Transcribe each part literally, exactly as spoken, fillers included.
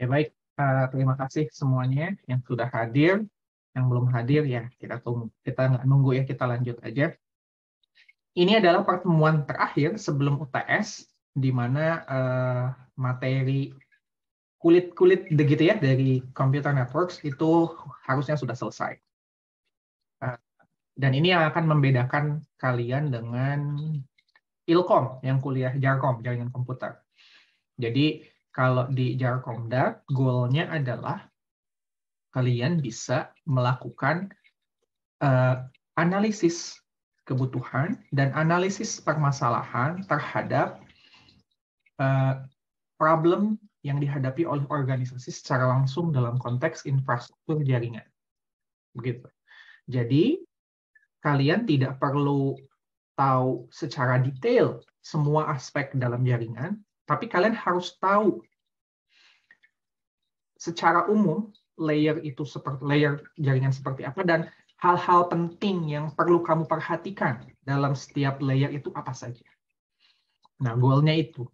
Ya baik, uh, terima kasih semuanya yang sudah hadir. Yang belum hadir ya kita tunggu, kita nggak nunggu ya, kita lanjut aja. Ini adalah pertemuan terakhir sebelum U T S, di mana uh, materi kulit-kulit begitu ya dari Computer Networks itu harusnya sudah selesai. Uh, dan ini yang akan membedakan kalian dengan Ilkom yang kuliah Jarkom, jaringan komputer. Jadi kalau di Jarkomda, goalnya adalah kalian bisa melakukan uh, analisis kebutuhan dan analisis permasalahan terhadap uh, problem yang dihadapi oleh organisasi secara langsung dalam konteks infrastruktur jaringan. Begitu. Jadi, kalian tidak perlu tahu secara detail semua aspek dalam jaringan, tapi kalian harus tahu secara umum layer itu seperti layer jaringan seperti apa dan hal-hal penting yang perlu kamu perhatikan dalam setiap layer itu apa saja. Nah, goalnya itu.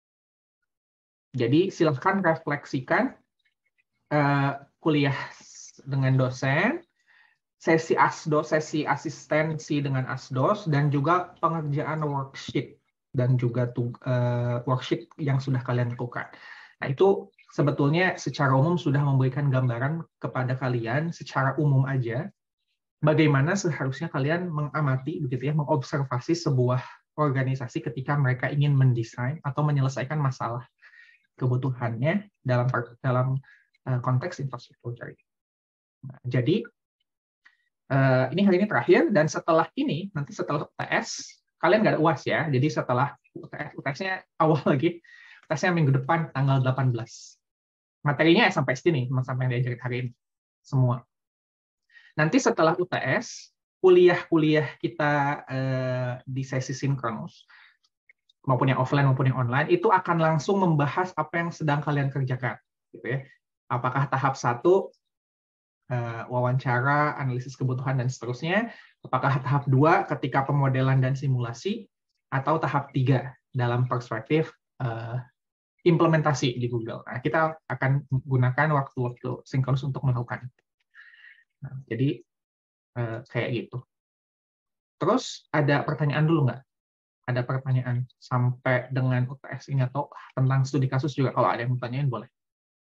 Jadi silahkan refleksikan uh, kuliah dengan dosen, sesi asdos, sesi asistensi dengan asdos, dan juga pengerjaan worksheet dan juga uh, worksheet yang sudah kalian lakukan. Nah, itu sebetulnya secara umum sudah memberikan gambaran kepada kalian secara umum aja bagaimana seharusnya kalian mengamati begitu ya, mengobservasi sebuah organisasi ketika mereka ingin mendesain atau menyelesaikan masalah kebutuhannya dalam dalam konteks infrastruktur jaringan. Nah, jadi ini hari ini terakhir, dan setelah ini nanti setelah U T S kalian nggak ada U A S ya. Jadi setelah U T S, U T S-nya awal lagi, U T S-nya minggu depan tanggal delapan belas. Materinya sampai sini, sampai yang diajarin hari ini semua. Nanti setelah U T S, kuliah-kuliah kita eh, di sesi sinkronus, maupun yang offline maupun yang online, itu akan langsung membahas apa yang sedang kalian kerjakan. Gitu ya. Apakah tahap satu, eh, wawancara, analisis kebutuhan, dan seterusnya. Apakah tahap dua, ketika pemodelan dan simulasi, atau tahap tiga, dalam perspektif eh, implementasi di Google. Nah, kita akan gunakan waktu-waktu sinkronus untuk melakukan itu. Nah, jadi eh, kayak gitu. Terus ada pertanyaan dulu nggak? Ada pertanyaan sampai dengan U T S ini atau tentang studi kasus juga? Kalau ada yang mau tanyain boleh.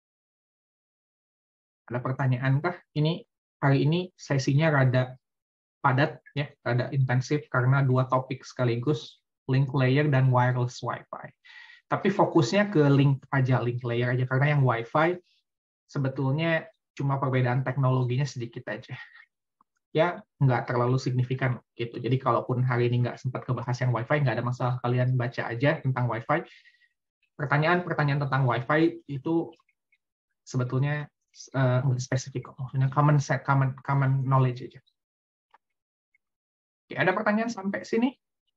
Ada pertanyaan kah? Ini hari ini sesinya rada padat ya, rada intensif karena dua topik sekaligus, link layer dan wireless Wi-Fi. Tapi fokusnya ke link aja, link layer aja, karena yang Wi-Fi sebetulnya cuma perbedaan teknologinya sedikit aja. Ya, nggak terlalu signifikan gitu. Jadi kalaupun hari ini nggak sempat kebahas yang Wi-Fi, nggak ada masalah, kalian baca aja tentang Wi-Fi. Pertanyaan-pertanyaan tentang Wi-Fi itu sebetulnya uh, spesifik, maksudnya common set, common common knowledge aja. Oke, ada pertanyaan sampai sini?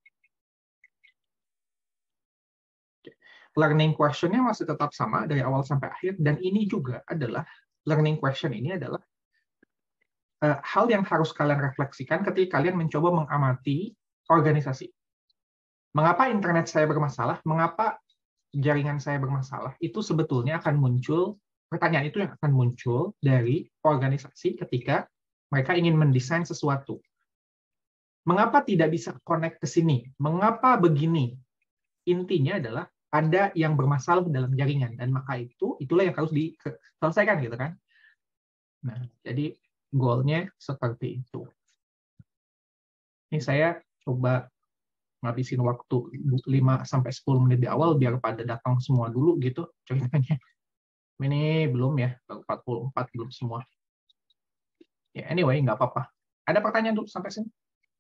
Learning question-nya masih tetap sama dari awal sampai akhir, dan ini juga adalah, learning question ini adalah uh, hal yang harus kalian refleksikan ketika kalian mencoba mengamati organisasi. Mengapa internet saya bermasalah? Mengapa jaringan saya bermasalah? Itu sebetulnya akan muncul, pertanyaan itu yang akan muncul dari organisasi ketika mereka ingin mendesain sesuatu. Mengapa tidak bisa connect ke sini? Mengapa begini? Intinya adalah ada yang bermasalah dalam jaringan, dan maka itu itulah yang harus diselesaikan gitu kan. Nah, jadi goalnya seperti itu. Ini saya coba ngabisin waktu lima sampai sepuluh menit di awal biar pada datang semua dulu gitu ceritanya. Ini belum ya, baru empat puluh empat, belum semua. Ya anyway, nggak apa-apa. Ada pertanyaan dulu sampai sini?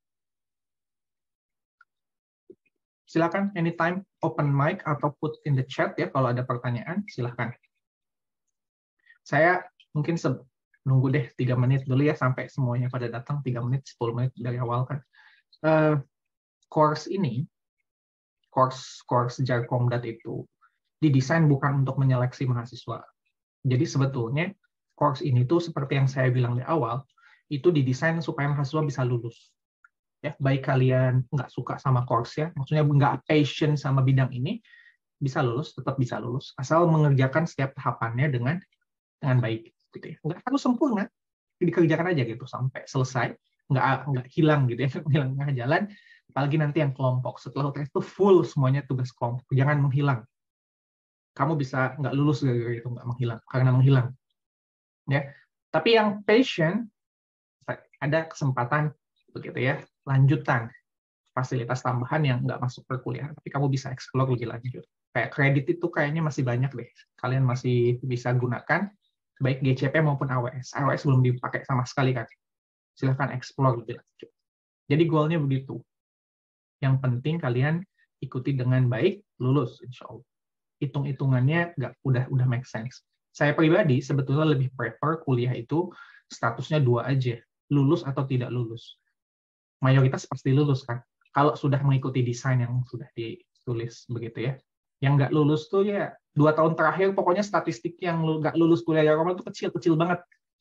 Silakan anytime open mic atau put in the chat ya kalau ada pertanyaan, silakan. Saya mungkin nunggu deh tiga menit dulu ya sampai semuanya pada datang, tiga menit, sepuluh menit dari awal kan. Uh, course ini, course course Jarkomdat itu didesain bukan untuk menyeleksi mahasiswa. Jadi sebetulnya course ini tuh seperti yang saya bilang di awal, itu didesain supaya mahasiswa bisa lulus. Ya, baik kalian nggak suka sama course ya, maksudnya nggak passion sama bidang ini, bisa lulus, tetap bisa lulus, asal mengerjakan setiap tahapannya dengan dengan baik, gitu ya. Nggak harus sempurna, dikerjakan aja gitu sampai selesai, nggak nggak hilang gitu ya, hilang tengah jalan. Apalagi nanti yang kelompok, setelah U T S itu full semuanya tugas kelompok, jangan menghilang. Kamu bisa nggak lulus gara-gara itu, nggak menghilang, karena menghilang. Ya, tapi yang passion ada kesempatan begitu ya, lanjutan fasilitas tambahan yang nggak masuk perkuliahan, tapi kamu bisa explore lebih lanjut. Kayak kredit itu kayaknya masih banyak deh, kalian masih bisa gunakan, baik G C P maupun A W S. A W S belum dipakai sama sekali kan, silahkan explore lebih lanjut. Jadi goalnya begitu. Yang penting kalian ikuti dengan baik, lulus insya Allah. Hitung-hitungannya nggak udah udah make sense. Saya pribadi sebetulnya lebih prefer kuliah itu statusnya dua aja, lulus atau tidak lulus. Mayoritas pasti lulus kan, kalau sudah mengikuti desain yang sudah ditulis begitu ya. Yang nggak lulus tuh ya dua tahun terakhir pokoknya statistik yang nggak lulus kuliah Yaromal itu kecil-kecil banget.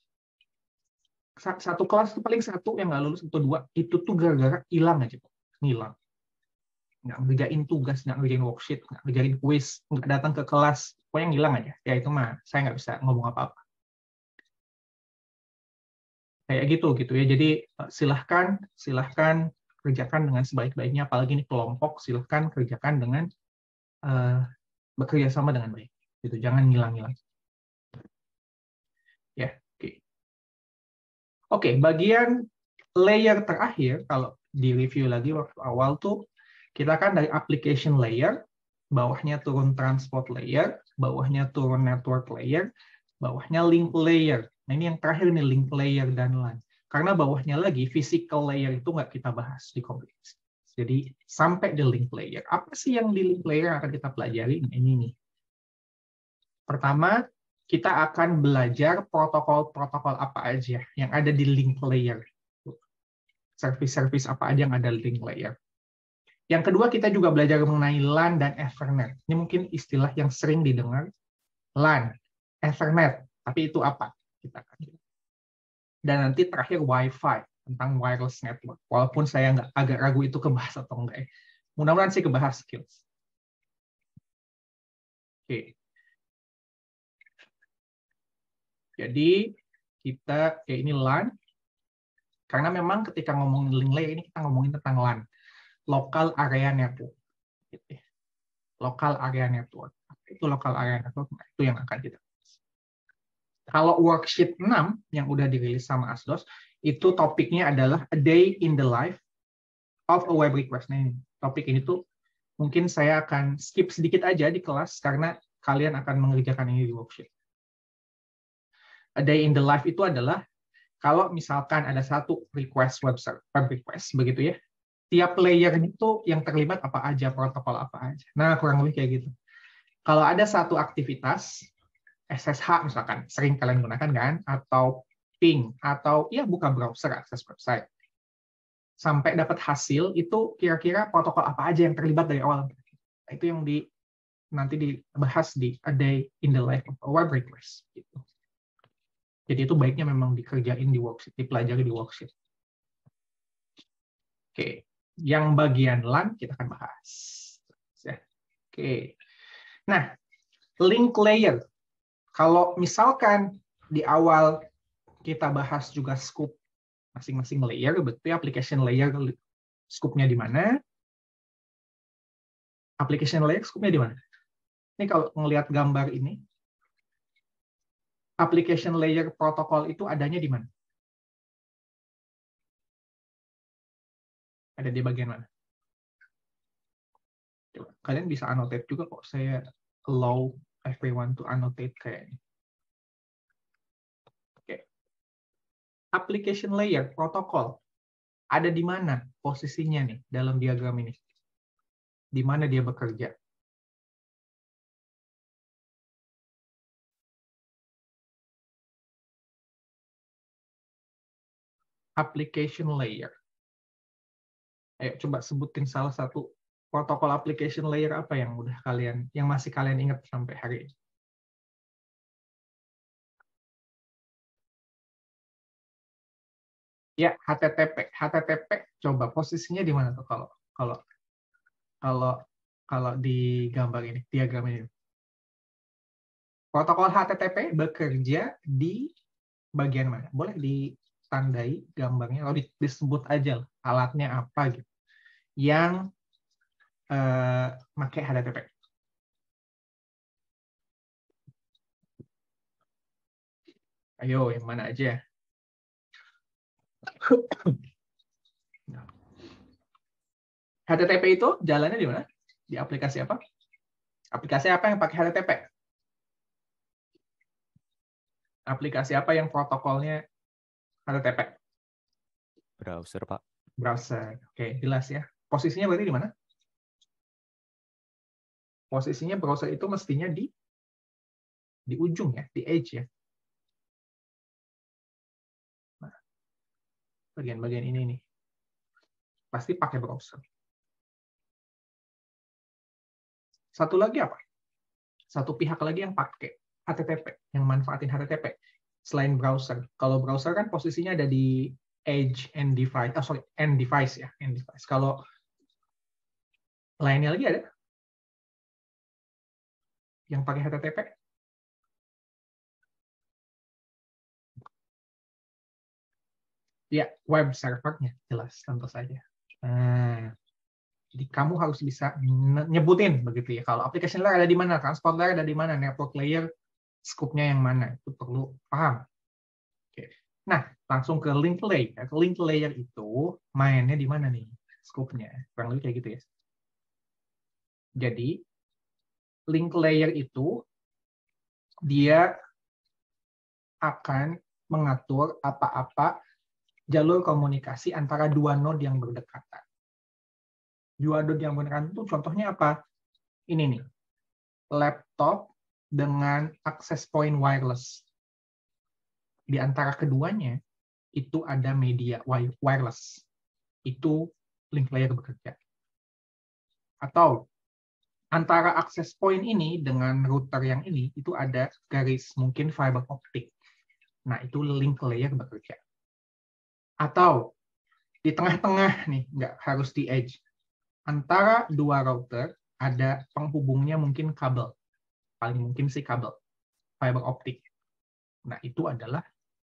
Satu kelas tuh paling satu yang nggak lulus atau dua, itu tuh gara-gara hilang aja, hilang. Nggak ngerjain tugas, nggak ngerjain worksheet, nggak ngerjain quiz, nggak datang ke kelas, pokoknya ngilang aja. Ya itu mah saya nggak bisa ngomong apa-apa. Kayak gitu gitu ya. Jadi silahkan silahkan kerjakan dengan sebaik-baiknya, apalagi ini kelompok, silahkan kerjakan dengan uh, bekerja sama dengan baik. Gitu, jangan ngilang-ngilang. Ya, oke. Okay. Oke, okay, bagian layer terakhir kalau di review lagi waktu awal tuh kita kan dari application layer, bawahnya turun transport layer, bawahnya turun network layer, bawahnya link layer. Nah ini yang terakhir nih, link layer dan LAN. Karena bawahnya lagi physical layer itu nggak kita bahas di komunikasi. Jadi sampai di link layer. Apa sih yang di link layer yang akan kita pelajari? Nah, ini nih. Pertama, kita akan belajar protokol-protokol apa aja yang ada di link layer. Service-service apa aja yang ada di link layer. Yang kedua, kita juga belajar mengenai LAN dan Ethernet. Ini mungkin istilah yang sering didengar. LAN, Ethernet. Tapi itu apa? Kita akan lihat. Dan nanti terakhir Wi-Fi, tentang wireless network. Walaupun saya nggak agak ragu itu kebahas atau enggak. Ya. Mudah-mudahan sih kebahas skills. Oke. Jadi, kita, ya ini LAN. Karena memang ketika ngomongin link layer, ini kita ngomongin tentang LAN. Local Area Network. Local Area Network. Itu Local Area Network, nah, itu yang akan kita. Kalau worksheet enam yang udah dirilis sama Asdos, itu topiknya adalah A Day in the Life of a Web Request. Nah, ini, topik ini tuh mungkin saya akan skip sedikit aja di kelas karena kalian akan mengerjakan ini di worksheet. A Day in the Life itu adalah kalau misalkan ada satu request web web request begitu ya, tiap layer itu yang terlibat apa aja, protokol apa aja. Nah, kurang lebih kayak gitu. Kalau ada satu aktivitas S S H misalkan, sering kalian gunakan kan, atau ping, atau ya buka browser, akses website. Sampai dapat hasil, itu kira-kira protokol apa aja yang terlibat dari awal. Itu yang di, nanti dibahas di A Day in the Life of a Web Request. Gitu. Jadi itu baiknya memang dikerjain di worksheet, dipelajari di worksheet. Oke, yang bagian LAN kita akan bahas. Oke, nah link layer. Kalau misalkan di awal kita bahas juga scope masing-masing layer, betul application layer scope-nya di mana? Application layer scope-nya di mana? Ini kalau melihat gambar ini, application layer protokol itu adanya di mana? Ada di bagian mana? Coba. Kalian bisa annotate juga kok, saya allow everyone to annotate kayaknya. Oke. Application layer protokol ada di mana posisinya nih dalam diagram ini? Di mana dia bekerja? Application layer. Ayo coba sebutin salah satu protokol application layer apa yang udah kalian, yang masih kalian ingat sampai hari ini? Ya, H T T P. H T T P coba posisinya di mana tuh kalau kalau kalau kalau di gambar ini, diagram ini. Protokol H T T P bekerja di bagian mana? Boleh ditandai gambarnya, atau disebut aja lah, alatnya apa gitu. Yang eh, pakai H T T P. Ayo, yang mana aja? H T T P itu jalannya di mana? Di aplikasi apa? Aplikasi apa yang pakai H T T P? Aplikasi apa yang protokolnya H T T P? Browser, Pak. Browser. Oke, jelas ya. Posisinya berarti di mana? Posisinya browser itu mestinya di di ujung ya, di edge ya. Nah, bagian-bagian ini nih. Pasti pakai browser. Satu lagi apa? Satu pihak lagi yang pakai H T T P, yang manfaatin H T T P selain browser. Kalau browser kan posisinya ada di edge and device, oh sorry, end device ya, end device. Kalau lainnya lagi ada yang pakai H T T P? Ya, web servernya jelas tentu saja. Nah, jadi kamu harus bisa nyebutin begitu ya. Kalau application layer ada di mana, transport layer ada di mana, network layer scope-nya yang mana, itu perlu paham. Oke. Nah, langsung ke link layer. Link layer itu mainnya di mana nih scope-nya? Kurang lebih kayak gitu ya. Jadi, link layer itu dia akan mengatur apa-apa jalur komunikasi antara dua node yang berdekatan. Dua node yang berdekatan itu contohnya apa? Ini nih, laptop dengan access point wireless. Di antara keduanya, itu ada media wireless. Itu link layer bekerja. Atau antara access point ini dengan router yang ini, itu ada garis, mungkin fiber optic. Nah, itu link layer bekerja. Atau di tengah-tengah nih, nggak harus di edge. Antara dua router ada penghubungnya mungkin kabel. Paling mungkin sih kabel. Fiber optic. Nah, itu adalah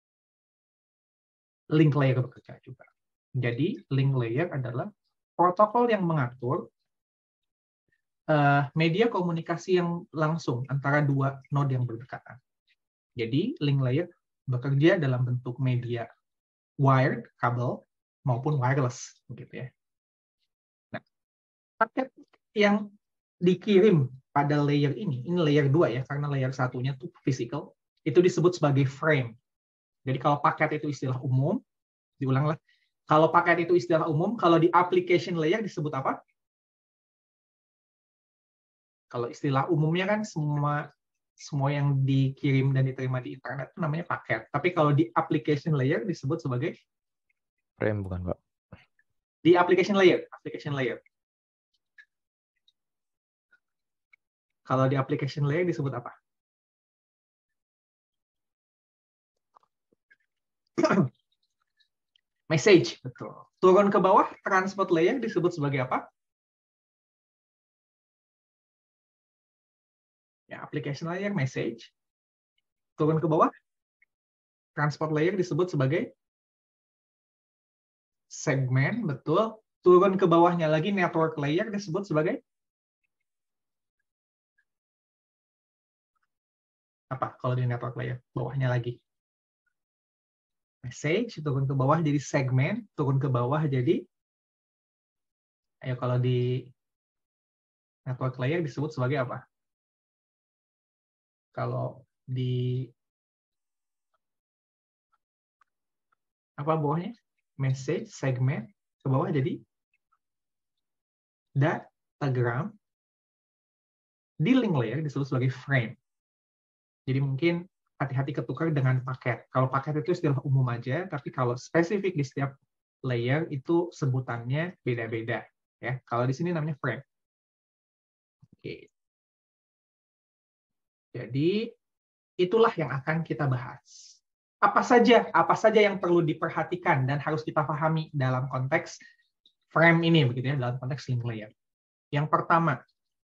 link layer bekerja juga. Jadi, link layer adalah protokol yang mengatur uh, media komunikasi yang langsung antara dua node yang berdekatan. Jadi, link layer bekerja dalam bentuk media wired, kabel, maupun wireless. Begitu ya. Nah, paket yang dikirim pada layer ini, ini layer dua ya, karena layer satunya itu physical, itu disebut sebagai frame. Jadi kalau paket itu istilah umum, diulanglah, kalau paket itu istilah umum, kalau di application layer disebut apa? Kalau istilah umumnya kan semua semua yang dikirim dan diterima di internet itu namanya paket. Tapi kalau di application layer disebut sebagai frame, bukan, Pak? Di application layer, application layer. Kalau di application layer disebut apa? Message, betul. Turun ke bawah, transport layer disebut sebagai apa? Ya, application layer, message. Turun ke bawah, transport layer disebut sebagai segmen, betul. Turun ke bawahnya lagi, network layer disebut sebagai apa? Kalau di network layer, bawahnya lagi. Message, turun ke bawah jadi segmen, turun ke bawah jadi, ayo kalau di network layer disebut sebagai apa? Kalau di apa bawahnya? Message, segmen, ke bawah jadi datagram, di link layer disebut sebagai frame. Jadi mungkin hati-hati ketukar dengan paket. Kalau paket itu istilah umum aja, tapi kalau spesifik di setiap layer itu sebutannya beda-beda. Ya, kalau di sini namanya frame. Oke. Jadi itulah yang akan kita bahas. Apa saja, apa saja yang perlu diperhatikan dan harus kita pahami dalam konteks frame ini, begitu ya, dalam konteks link layer. Yang pertama,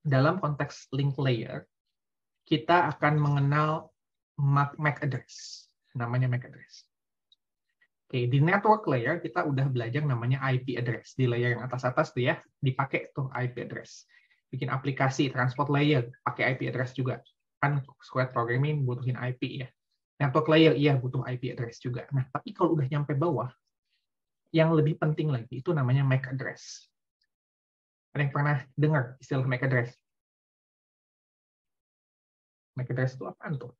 dalam konteks link layer, kita akan mengenal M A C address. Namanya M A C address. Oke, di network layer kita udah belajar namanya I P address. Di layer yang atas-atas tuh ya, dipakai tuh I P address. Bikin aplikasi transport layer, pakai I P address juga. Kan square programming butuhin I P ya. Network layer, iya butuh I P address juga. Nah, tapi kalau udah nyampe bawah, yang lebih penting lagi, itu namanya M A C address. Ada yang pernah dengar istilah M A C address? M A C address itu apaan tuh?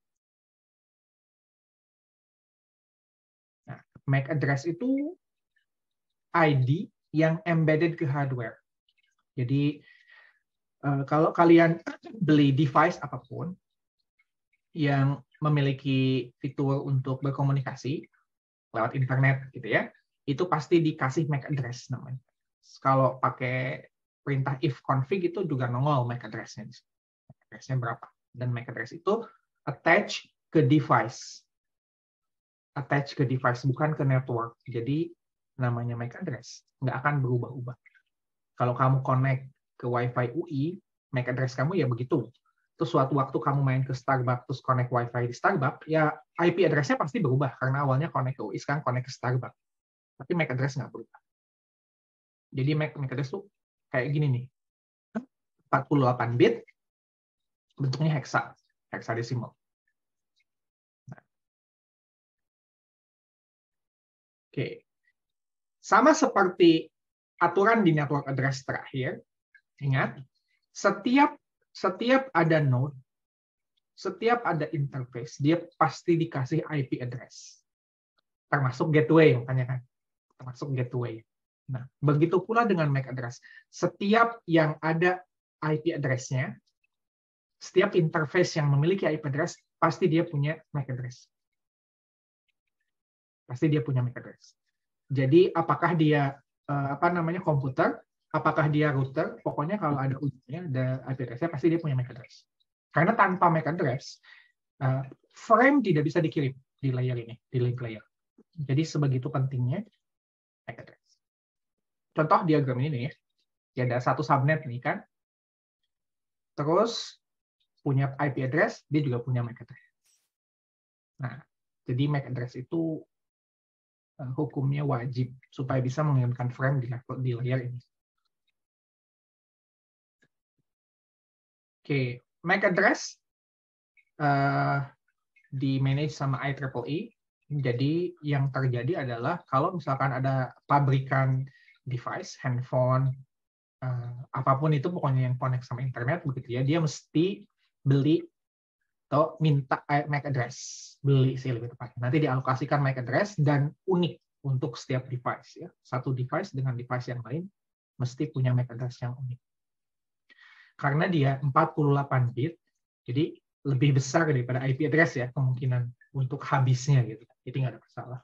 Nah, M A C address itu I D yang embedded ke hardware. Jadi, kalau kalian beli device apapun yang memiliki fitur untuk berkomunikasi lewat internet gitu ya, itu pasti dikasih M A C address namanya. Kalau pakai perintah if config itu juga nongol M A C address-nya. M A C address-nya berapa? Dan M A C address itu attach ke device. Attach ke device, bukan ke network. Jadi namanya M A C address nggak akan berubah-ubah. Kalau kamu connect ke Wi-Fi U I, M A C address kamu ya begitu. Terus suatu waktu kamu main ke Starbucks, terus connect Wi-Fi di Starbucks, ya I P address-nya pasti berubah, karena awalnya connect ke U I, sekarang connect ke Starbucks. Tapi M A C address nggak berubah. Jadi M A C address tuh kayak gini nih. empat puluh delapan bit, bentuknya hexa, hexadesimal. Nah. Oke. Sama seperti aturan di network address terakhir, ingat, setiap setiap ada node, setiap ada interface, dia pasti dikasih I P address. Termasuk gateway, makanya kan. Termasuk gateway. Nah, begitu pula dengan M A C address. Setiap yang ada I P address-nya, setiap interface yang memiliki I P address, pasti dia punya M A C address. Pasti dia punya M A C address. Jadi, apakah dia apa namanya komputer, apakah dia router, pokoknya kalau ada ujungnya, ada I P address-nya, pasti dia punya M A C address. Karena tanpa M A C address, frame tidak bisa dikirim di layer ini, di link layer. Jadi, sebegitu pentingnya M A C address. Contoh diagram ini ya, ya ada satu subnet nih kan, terus punya I P address, dia juga punya M A C address. Nah, jadi M A C address itu uh, hukumnya wajib supaya bisa mengirimkan frame di level di layer ini. Oke, okay. M A C address uh, di manage sama I triple E. Jadi yang terjadi adalah kalau misalkan ada pabrikan device, handphone, uh, apapun itu pokoknya yang connect sama internet begitu ya, dia mesti beli atau minta M A C address, beli sih lebih tepatnya. Nanti dialokasikan M A C address dan unik untuk setiap device ya. Satu device dengan device yang lain mesti punya M A C address yang unik. Karena dia empat puluh delapan bit, jadi lebih besar daripada I P address ya kemungkinan untuk habisnya gitu. Jadi nggak ada masalah.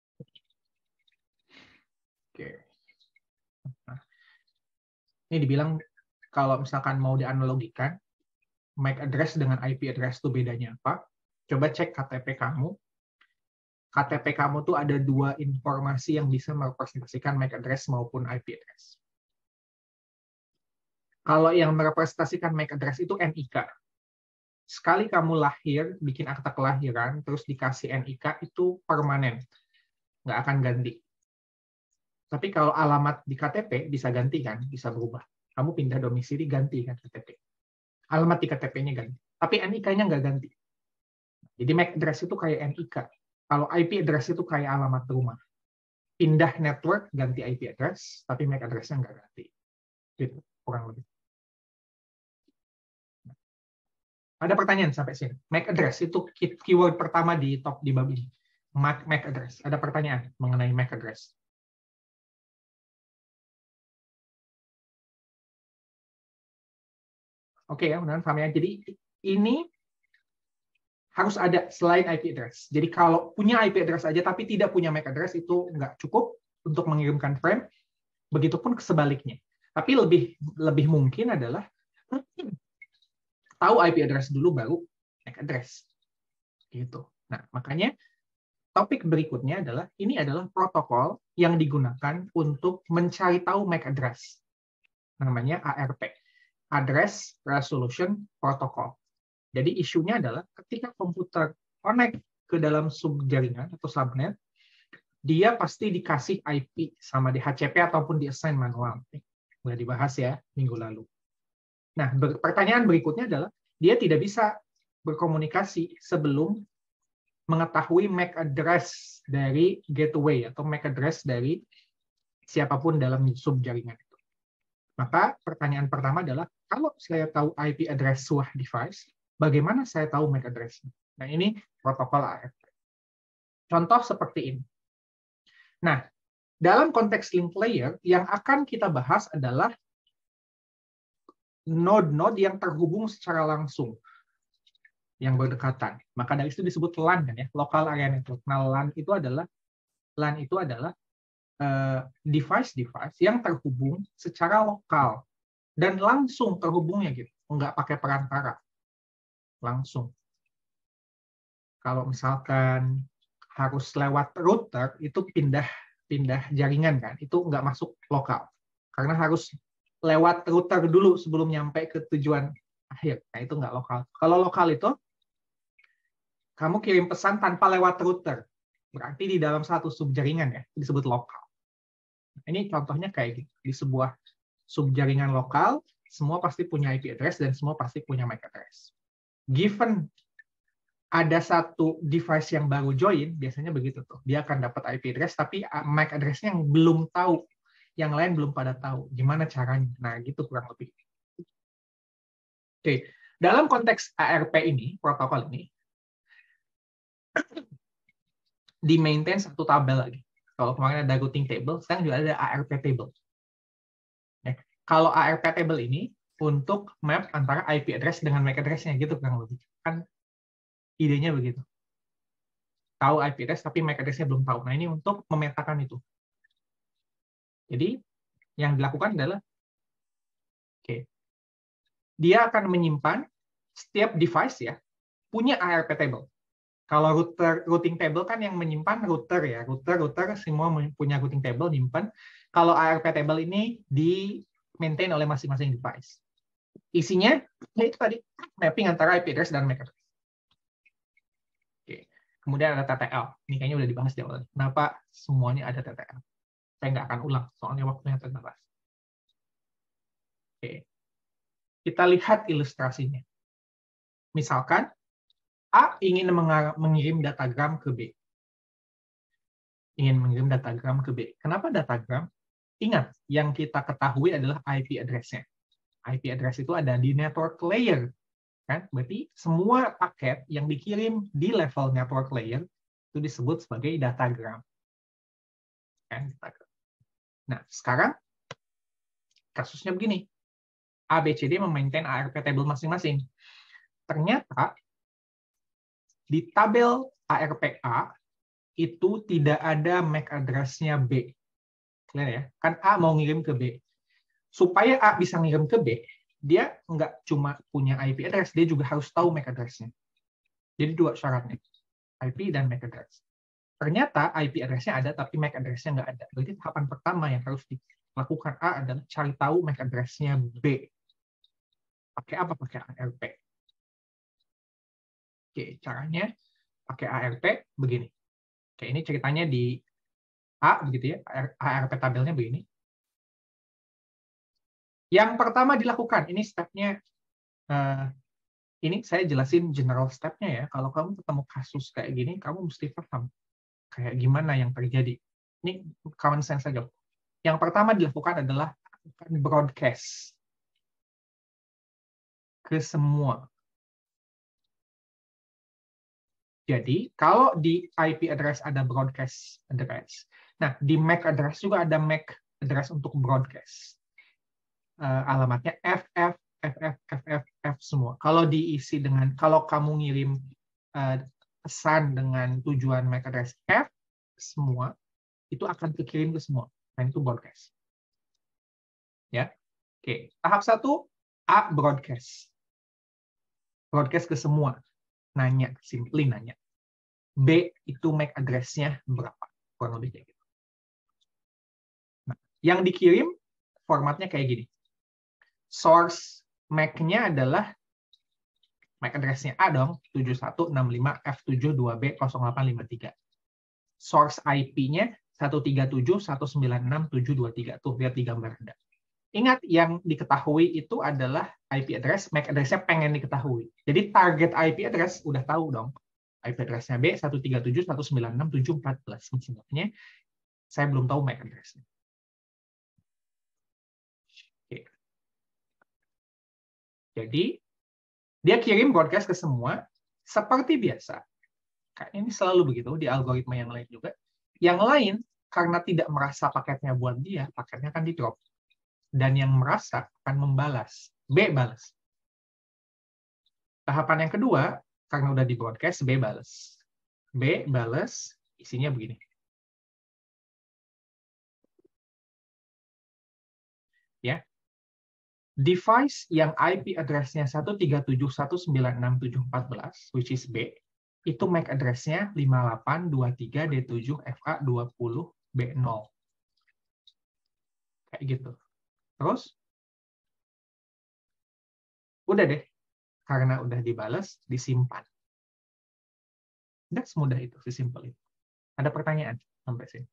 Oke. Nah, ini dibilang kalau misalkan mau dianalogikan, M A C address dengan I P address itu bedanya apa? Coba cek K T P kamu. K T P kamu tuh ada dua informasi yang bisa merepresentasikan M A C address maupun I P address. Kalau yang merepresentasikan M A C address itu N I K. Sekali kamu lahir, bikin akta kelahiran, terus dikasih N I K, itu permanen. Nggak akan ganti. Tapi kalau alamat di K T P bisa ganti kan, bisa berubah. Kamu pindah domisili, ganti kan K T P. Alamat di K T P-nya ganti. Tapi N I K-nya nggak ganti. Jadi M A C address itu kayak N I K. Kalau I P address itu kayak alamat rumah. Pindah network, ganti I P address, tapi M A C address-nya nggak ganti. Gitu, kurang lebih. Ada pertanyaan sampai sini? M A C address itu keyword pertama di top di bab ini. M A C address. Ada pertanyaan mengenai M A C address? Oke ya, mudah-mudahan paham ya. Jadi ini harus ada selain I P address. Jadi kalau punya I P address aja tapi tidak punya M A C address itu nggak cukup untuk mengirimkan frame. Begitupun sebaliknya. Tapi lebih lebih mungkin adalah tahu I P address dulu baru M A C address. Gitu. Nah, makanya topik berikutnya adalah ini adalah protokol yang digunakan untuk mencari tahu M A C address. Namanya A R P. address resolution protocol. Jadi isunya adalah ketika komputer connect ke dalam subjaringan atau subnet, dia pasti dikasih I P sama D H C P ataupun di-assign manual. Sudah dibahas ya minggu lalu. Nah, pertanyaan berikutnya adalah, dia tidak bisa berkomunikasi sebelum mengetahui M A C address dari gateway atau M A C address dari siapapun dalam subjaringan itu. Maka pertanyaan pertama adalah, kalau saya tahu I P address sebuah device, bagaimana saya tahu M A C address-nya? Nah, ini protokol A R P. Contoh seperti ini. Nah, dalam konteks link layer, yang akan kita bahas adalah node-node yang terhubung secara langsung, yang berdekatan. Maka dari itu disebut LAN kan ya, local area network. Nah, LAN itu adalah LAN itu adalah device-device uh, yang terhubung secara lokal dan langsung terhubungnya gitu, nggak pakai perantara, langsung. Kalau misalkan harus lewat router, itu pindah pindah jaringan kan, itu nggak masuk lokal, karena harus lewat router dulu sebelum nyampe ke tujuan akhir. Nah, itu nggak lokal. Kalau lokal itu, kamu kirim pesan tanpa lewat router. Berarti di dalam satu subjaringan ya, disebut lokal. Nah, ini contohnya kayak gitu. Di sebuah subjaringan lokal, semua pasti punya I P address dan semua pasti punya M A C address. Given ada satu device yang baru join, biasanya begitu tuh. Dia akan dapat I P address, tapi M A C address-nya yang belum tahu. Yang lain belum pada tahu gimana caranya. Nah, gitu kurang lebih. Oke, dalam konteks A R P ini, protokol ini, di-maintain satu tabel lagi. Kalau kemarin ada routing table, sekarang juga ada A R P table. Ya. Kalau A R P table ini untuk map antara I P address dengan M A C address-nya, gitu kurang lebih. Kan idenya begitu. Tahu I P address, tapi M A C address-nya belum tahu. Nah, ini untuk memetakan itu. Jadi, yang dilakukan adalah, oke, okay, dia akan menyimpan setiap device ya punya A R P table. Kalau router routing table kan yang menyimpan router ya, router router semua punya routing table nyimpan. Kalau A R P table ini di maintain oleh masing-masing device. Isinya itu tadi mapping antara I P address dan M A C address. Oke. Kemudian ada T T L. Ini kayaknya udah dibahas di awal. Kenapa semuanya ada T T L? Saya nggak akan ulang, soalnya waktunya terbatas. Oke. Kita lihat ilustrasinya. Misalkan, A ingin mengirim datagram ke B. Ingin mengirim datagram ke B. Kenapa datagram? Ingat, yang kita ketahui adalah I P address-nya. I P address itu ada di network layer. Kan? Berarti semua paket yang dikirim di level network layer itu disebut sebagai datagram. Kan? Nah, sekarang kasusnya begini. A, B, C, D memaintain A R P table masing-masing. Ternyata di tabel A R P A itu tidak ada M A C address-nya B. Clear ya? Kan A mau ngirim ke B. Supaya A bisa ngirim ke B, dia nggak cuma punya I P address, dia juga harus tahu M A C address-nya. Jadi dua syaratnya, I P dan M A C address. Ternyata I P address-nya ada, tapi M A C address-nya nggak ada. Berarti tahapan pertama yang harus dilakukan A adalah cari tahu M A C address-nya B. Pakai apa? Pakai A R P. Oke, caranya pakai A R P begini. Oke, ini ceritanya di A, begitu ya, A R P tabelnya begini. Yang pertama dilakukan, ini step-nya, uh, ini saya jelasin general step-nya ya. Kalau kamu ketemu kasus kayak gini, kamu mesti paham kayak gimana yang terjadi. Ini common sense saja. Yang pertama dilakukan adalah broadcast ke semua. Jadi, kalau di I P address ada broadcast address, nah di M A C address juga ada M A C address untuk broadcast. Uh, alamatnya F F, F F, F F, F semua. Kalau diisi dengan, kalau kamu ngirim uh, pesan dengan tujuan M A C address F semua, itu akan kekirim ke semua. Dan itu broadcast. Ya, oke. Tahap satu, A broadcast. Broadcast ke semua. Nanya, simply nanya. B itu M A C address-nya berapa? Kurang lebih kayak gitu. Nah, yang dikirim formatnya kayak gini. Source M A C-nya adalah M A C address-nya A dong, tujuh satu enam lima F tujuh dua B nol delapan lima tiga. Source I P-nya satu tiga tujuh satu sembilan enam tujuh dua tiga. Tuh, lihat di gambar Anda. Ingat, yang diketahui itu adalah I P address, M A C address-nya pengen diketahui. Jadi target I P address udah tahu dong. I P address-nya B satu tiga tujuh satu sembilan enam tujuh empat belas. Maksudnya, saya belum tahu M A C address-nya. Oke. Jadi, dia kirim broadcast ke semua, seperti biasa. Kayaknya ini selalu begitu, di algoritma yang lain juga. Yang lain, karena tidak merasa paketnya buat dia, paketnya akan di-drop. Dan yang merasa akan membalas. B balas. Tahapan yang kedua, karena udah di-broadcast, B balas. B balas, isinya begini. Ya. Device yang I P address-nya satu tiga tujuh satu sembilan enam tujuh empat belas, which is B, itu M A C address-nya lima delapan dua tiga D tujuh F A dua nol B nol. Kayak gitu. Terus, udah deh. Karena udah dibalas, disimpan. Udah semudah itu, sesimpel itu. Ada pertanyaan sampai sini?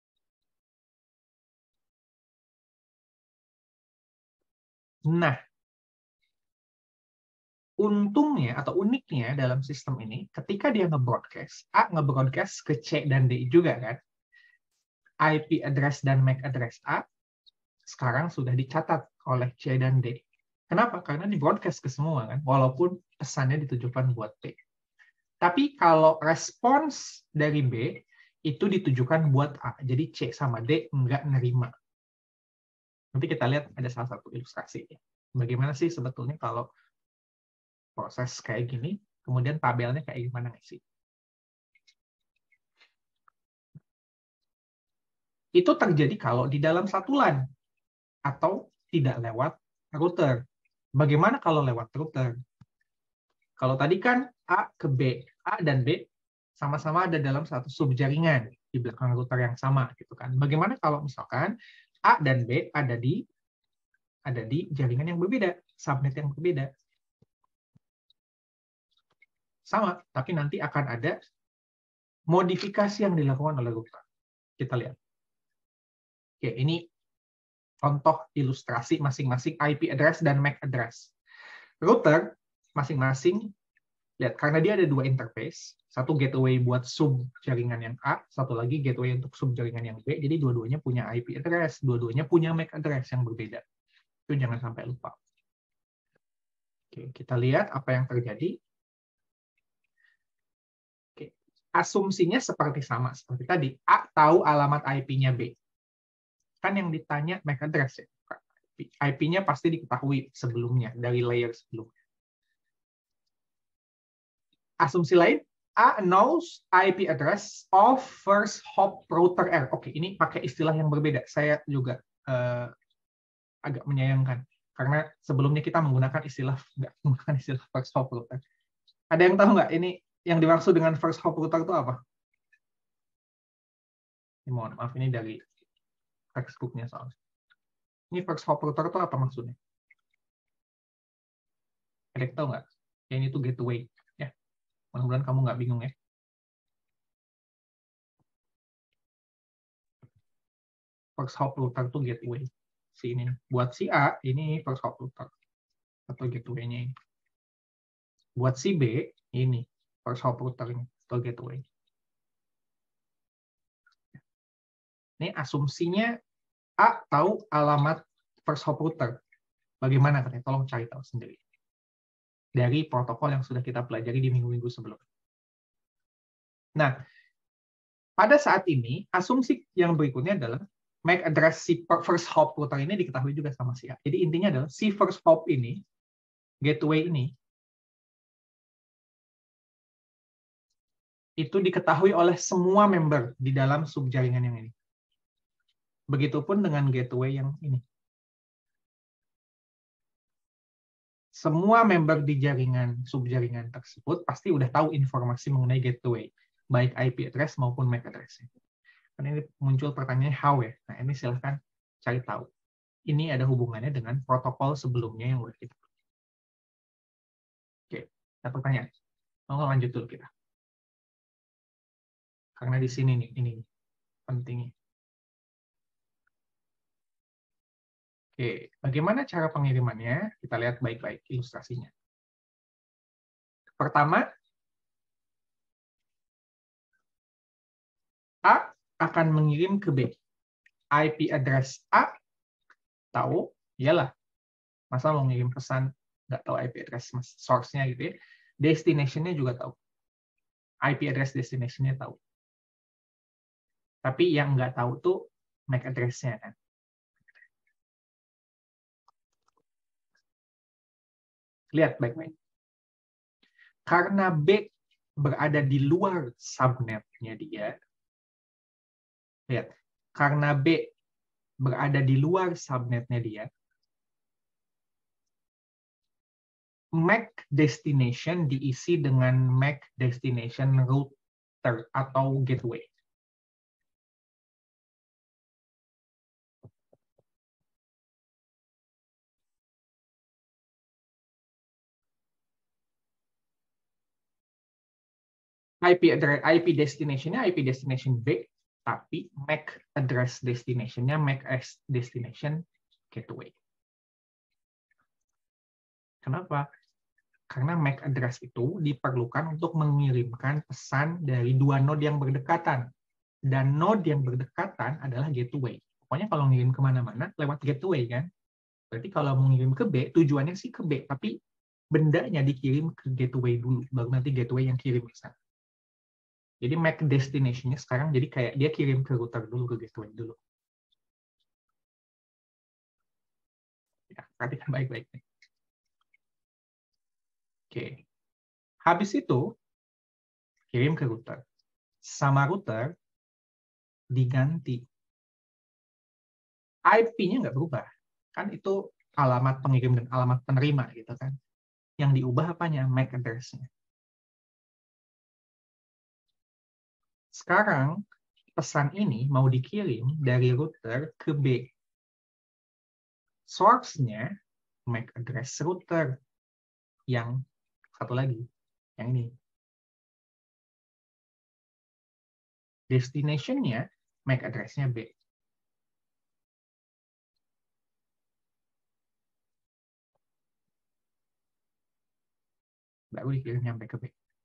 Nah, untungnya atau uniknya dalam sistem ini, ketika dia nge-broadcast, A nge-broadcast ke C dan D juga kan, I P address dan M A C address A sekarang sudah dicatat oleh C dan D. Kenapa? Karena di-broadcast ke semua kan, walaupun pesannya ditujukan buat B. Tapi kalau respons dari B, itu ditujukan buat A. Jadi C sama D nggak nerima. Nanti kita lihat ada salah satu ilustrasi. Bagaimana sih sebetulnya kalau proses kayak gini, kemudian tabelnya kayak gimana nggak sih? Itu terjadi kalau di dalam satu LAN atau tidak lewat router. Bagaimana kalau lewat router? Kalau tadi kan A ke B, A dan B sama-sama ada dalam satu subjaringan di belakang router yang sama, gitu kan? Bagaimana kalau misalkan A dan B ada di ada di jaringan yang berbeda, subnet yang berbeda? Sama, tapi nanti akan ada modifikasi yang dilakukan oleh router. Kita lihat. Oke, ini contoh ilustrasi masing-masing I P address dan M A C address. Router masing-masing, lihat, karena dia ada dua interface, satu gateway buat sub jaringan yang A, satu lagi gateway untuk sub jaringan yang B, jadi dua-duanya punya I P address, dua-duanya punya M A C address yang berbeda. Itu jangan sampai lupa. Oke, kita lihat apa yang terjadi. Oke, asumsinya seperti sama, seperti tadi. A tahu alamat I P-nya B. Kan yang ditanya M A C address ya. I P-nya pasti diketahui sebelumnya, dari layer sebelumnya. Asumsi lain, A knows I P address of first hop router R. Oke, ini pakai istilah yang berbeda. Saya juga uh, agak menyayangkan. Karena sebelumnya kita menggunakan istilah, nggak menggunakan istilah first hop router. Ada yang tahu nggak ini yang dimaksud dengan first hop router itu apa? Ini mohon maaf, ini dari textbook-nya soalnya. Ini first hop router itu apa maksudnya? Ada yang tahu nggak? Ya, ini tuh gateway. Ya, mudah-mudahan kamu nggak bingung ya. First hop router itu gateway. Si ini. Buat si A, ini first hop router. Atau gateway-nya ini. Buat si B, ini first hop router-nya atau gateway. Ini asumsinya A tahu alamat first hop router. Bagaimana katanya? Tolong cari tahu sendiri. Dari protokol yang sudah kita pelajari di minggu-minggu sebelumnya. Nah, pada saat ini, asumsi yang berikutnya adalah M A C address si first hop router ini diketahui juga sama si A. Jadi intinya adalah si first hop ini, gateway ini, itu diketahui oleh semua member di dalam subjaringan yang ini. Begitupun dengan gateway yang ini. Semua member di jaringan subjaringan tersebut pasti udah tahu informasi mengenai gateway, baik I P address maupun M A C address. Karena ini muncul pertanyaan how ya. Nah, ini silahkan cari tahu. Ini ada hubungannya dengan protokol sebelumnya yang udah kita. Ada pertanyaan? Mau lanjut dulu kita. Karena di sini nih, ini pentingnya. Oke, bagaimana cara pengirimannya? Kita lihat baik-baik ilustrasinya. Pertama, A akan mengirim ke B. I P address A, tahu, iyalah. Masa mau ngirim pesan, nggak tahu I P address source-nya gitu ya. Destination-nya juga tahu. I P address destination-nya tahu. Tapi yang nggak tahu tuh M A C address-nya kan. Lihat baik-baik. Karena B berada di luar subnet-nya dia, lihat, karena B berada di luar subnet-nya dia, M A C destination diisi dengan M A C destination router atau gateway. I P address, I P destination-nya I P destination B, tapi M A C address destination-nya M A C destination gateway. Kenapa? Karena M A C address itu diperlukan untuk mengirimkan pesan dari dua node yang berdekatan. Dan node yang berdekatan adalah gateway. Pokoknya kalau ngirim kemana-mana, lewat gateway kan. Berarti kalau mengirim ke B, tujuannya sih ke B, tapi bendanya dikirim ke gateway dulu, baru nanti gateway yang kirim ke sana. Jadi M A C destination-nya sekarang jadi kayak dia kirim ke router dulu, ke gateway dulu. Ya, perhatikan baik-baik. Oke. Habis itu, kirim ke router. Sama router, diganti. I P-nya nggak berubah. Kan itu alamat pengirim dan alamat penerima gitu kan. Yang diubah apanya? M A C address-nya. Sekarang, pesan ini mau dikirim dari router ke B. Source-nya M A C address router. Yang satu lagi, yang ini. Destination-nya M A C address-nya B. Baru dikirim sampai ke B.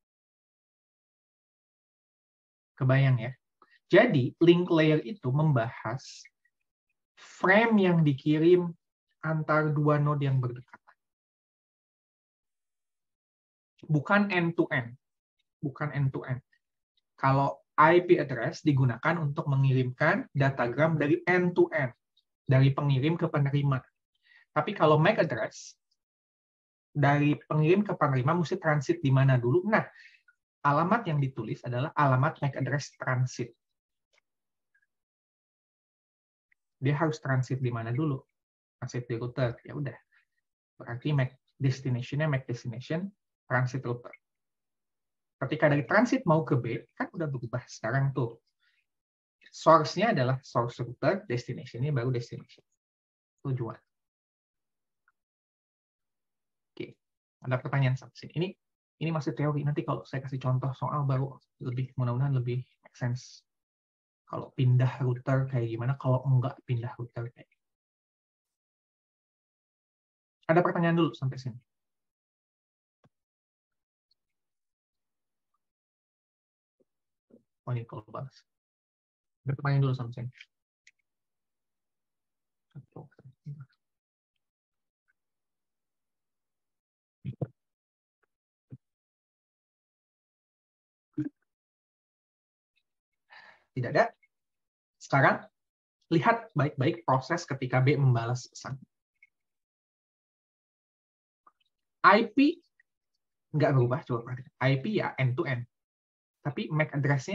Kebayang ya? Jadi, link layer itu membahas frame yang dikirim antar dua node yang berdekatan. Bukan end-to-end. Bukan end-to-end. Kalau I P address digunakan untuk mengirimkan datagram dari end-to-end. Dari pengirim ke penerima. Tapi kalau M A C address, dari pengirim ke penerima mesti transit di mana dulu? Nah, alamat yang ditulis adalah alamat M A C address transit. Dia harus transit di mana dulu? Transit di router. Ya udah. Berarti M A C destination-nya M A C destination transit router. Ketika dari transit mau ke B, kan udah berubah sekarang tuh. Source-nya adalah source router, destination-nya baru destination. Tujuan. Oke. Ada pertanyaan sampai sini. Ini ini masih teori. Nanti kalau saya kasih contoh soal baru lebih mudah-mudahan lebih make sense. Kalau pindah router kayak gimana, kalau enggak pindah router kayak gimana. Ada pertanyaan dulu sampai sini. Oh, ini kalau balas. Ada pertanyaan dulu sampai sini. Tidak ada. Sekarang, lihat baik-baik proses ketika B membalas pesan. I P nggak berubah, coba perhatikan. I P ya end-to-end. Tapi M A C address-nya,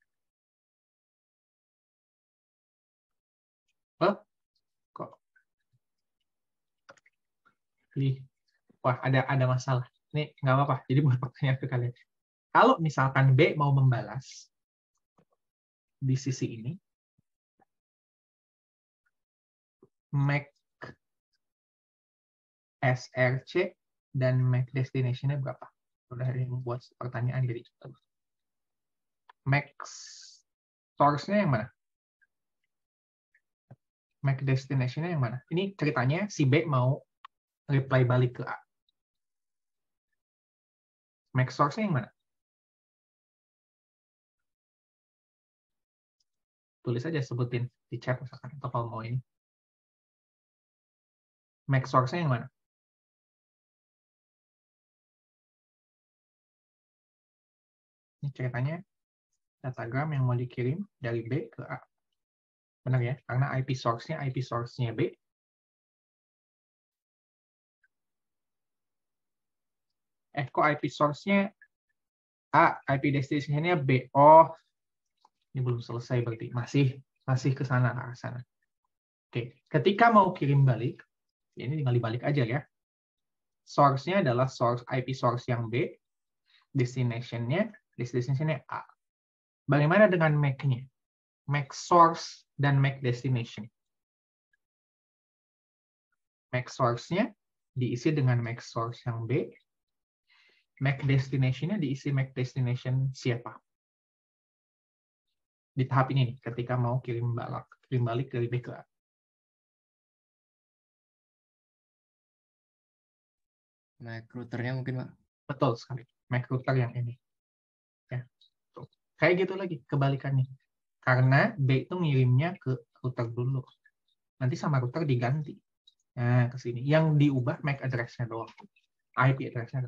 oh, kok wah ada ada masalah. Ini nggak apa-apa. Jadi buat pertanyaan ke kalian. Kalau misalkan B mau membalas di sisi ini, M A C S R C dan M A C destination-nya berapa? Udah ada yang buat pertanyaan jadi max source-nya yang mana? Max destination-nya yang mana? Ini ceritanya si B mau reply balik ke A. Max source-nya yang mana? Tulis aja, sebutin di chat misalkan, atau kalau mau ini. Max source-nya yang mana? Ini ceritanya datagram yang mau dikirim dari B ke A. Benar ya? Karena I P source-nya I P source-nya B. Eh, kok I P source-nya A, I P destination-nya B. Oh, ini belum selesai berarti. Masih masih ke sana, ke sana. Oke, ketika mau kirim balik, ini tinggal dibalik aja ya. Source-nya adalah source I P source yang B, destination-nya destination-nya A. Bagaimana dengan M A C-nya? M A C source dan M A C destination. M A C source-nya diisi dengan M A C source yang B, M A C destination-nya diisi M A C destination siapa? Di tahap ini nih, ketika mau kirim balik, kirim balik dari B ke A. M A C routernya mungkin, Pak. Betul sekali. M A C router yang ini. Ya. Tuh. Kayak gitu lagi, kebalikannya. Karena B itu ngirimnya ke router dulu. Nanti sama router diganti. Nah, ke sini. Yang diubah M A C address-nya doang. I P address-nya.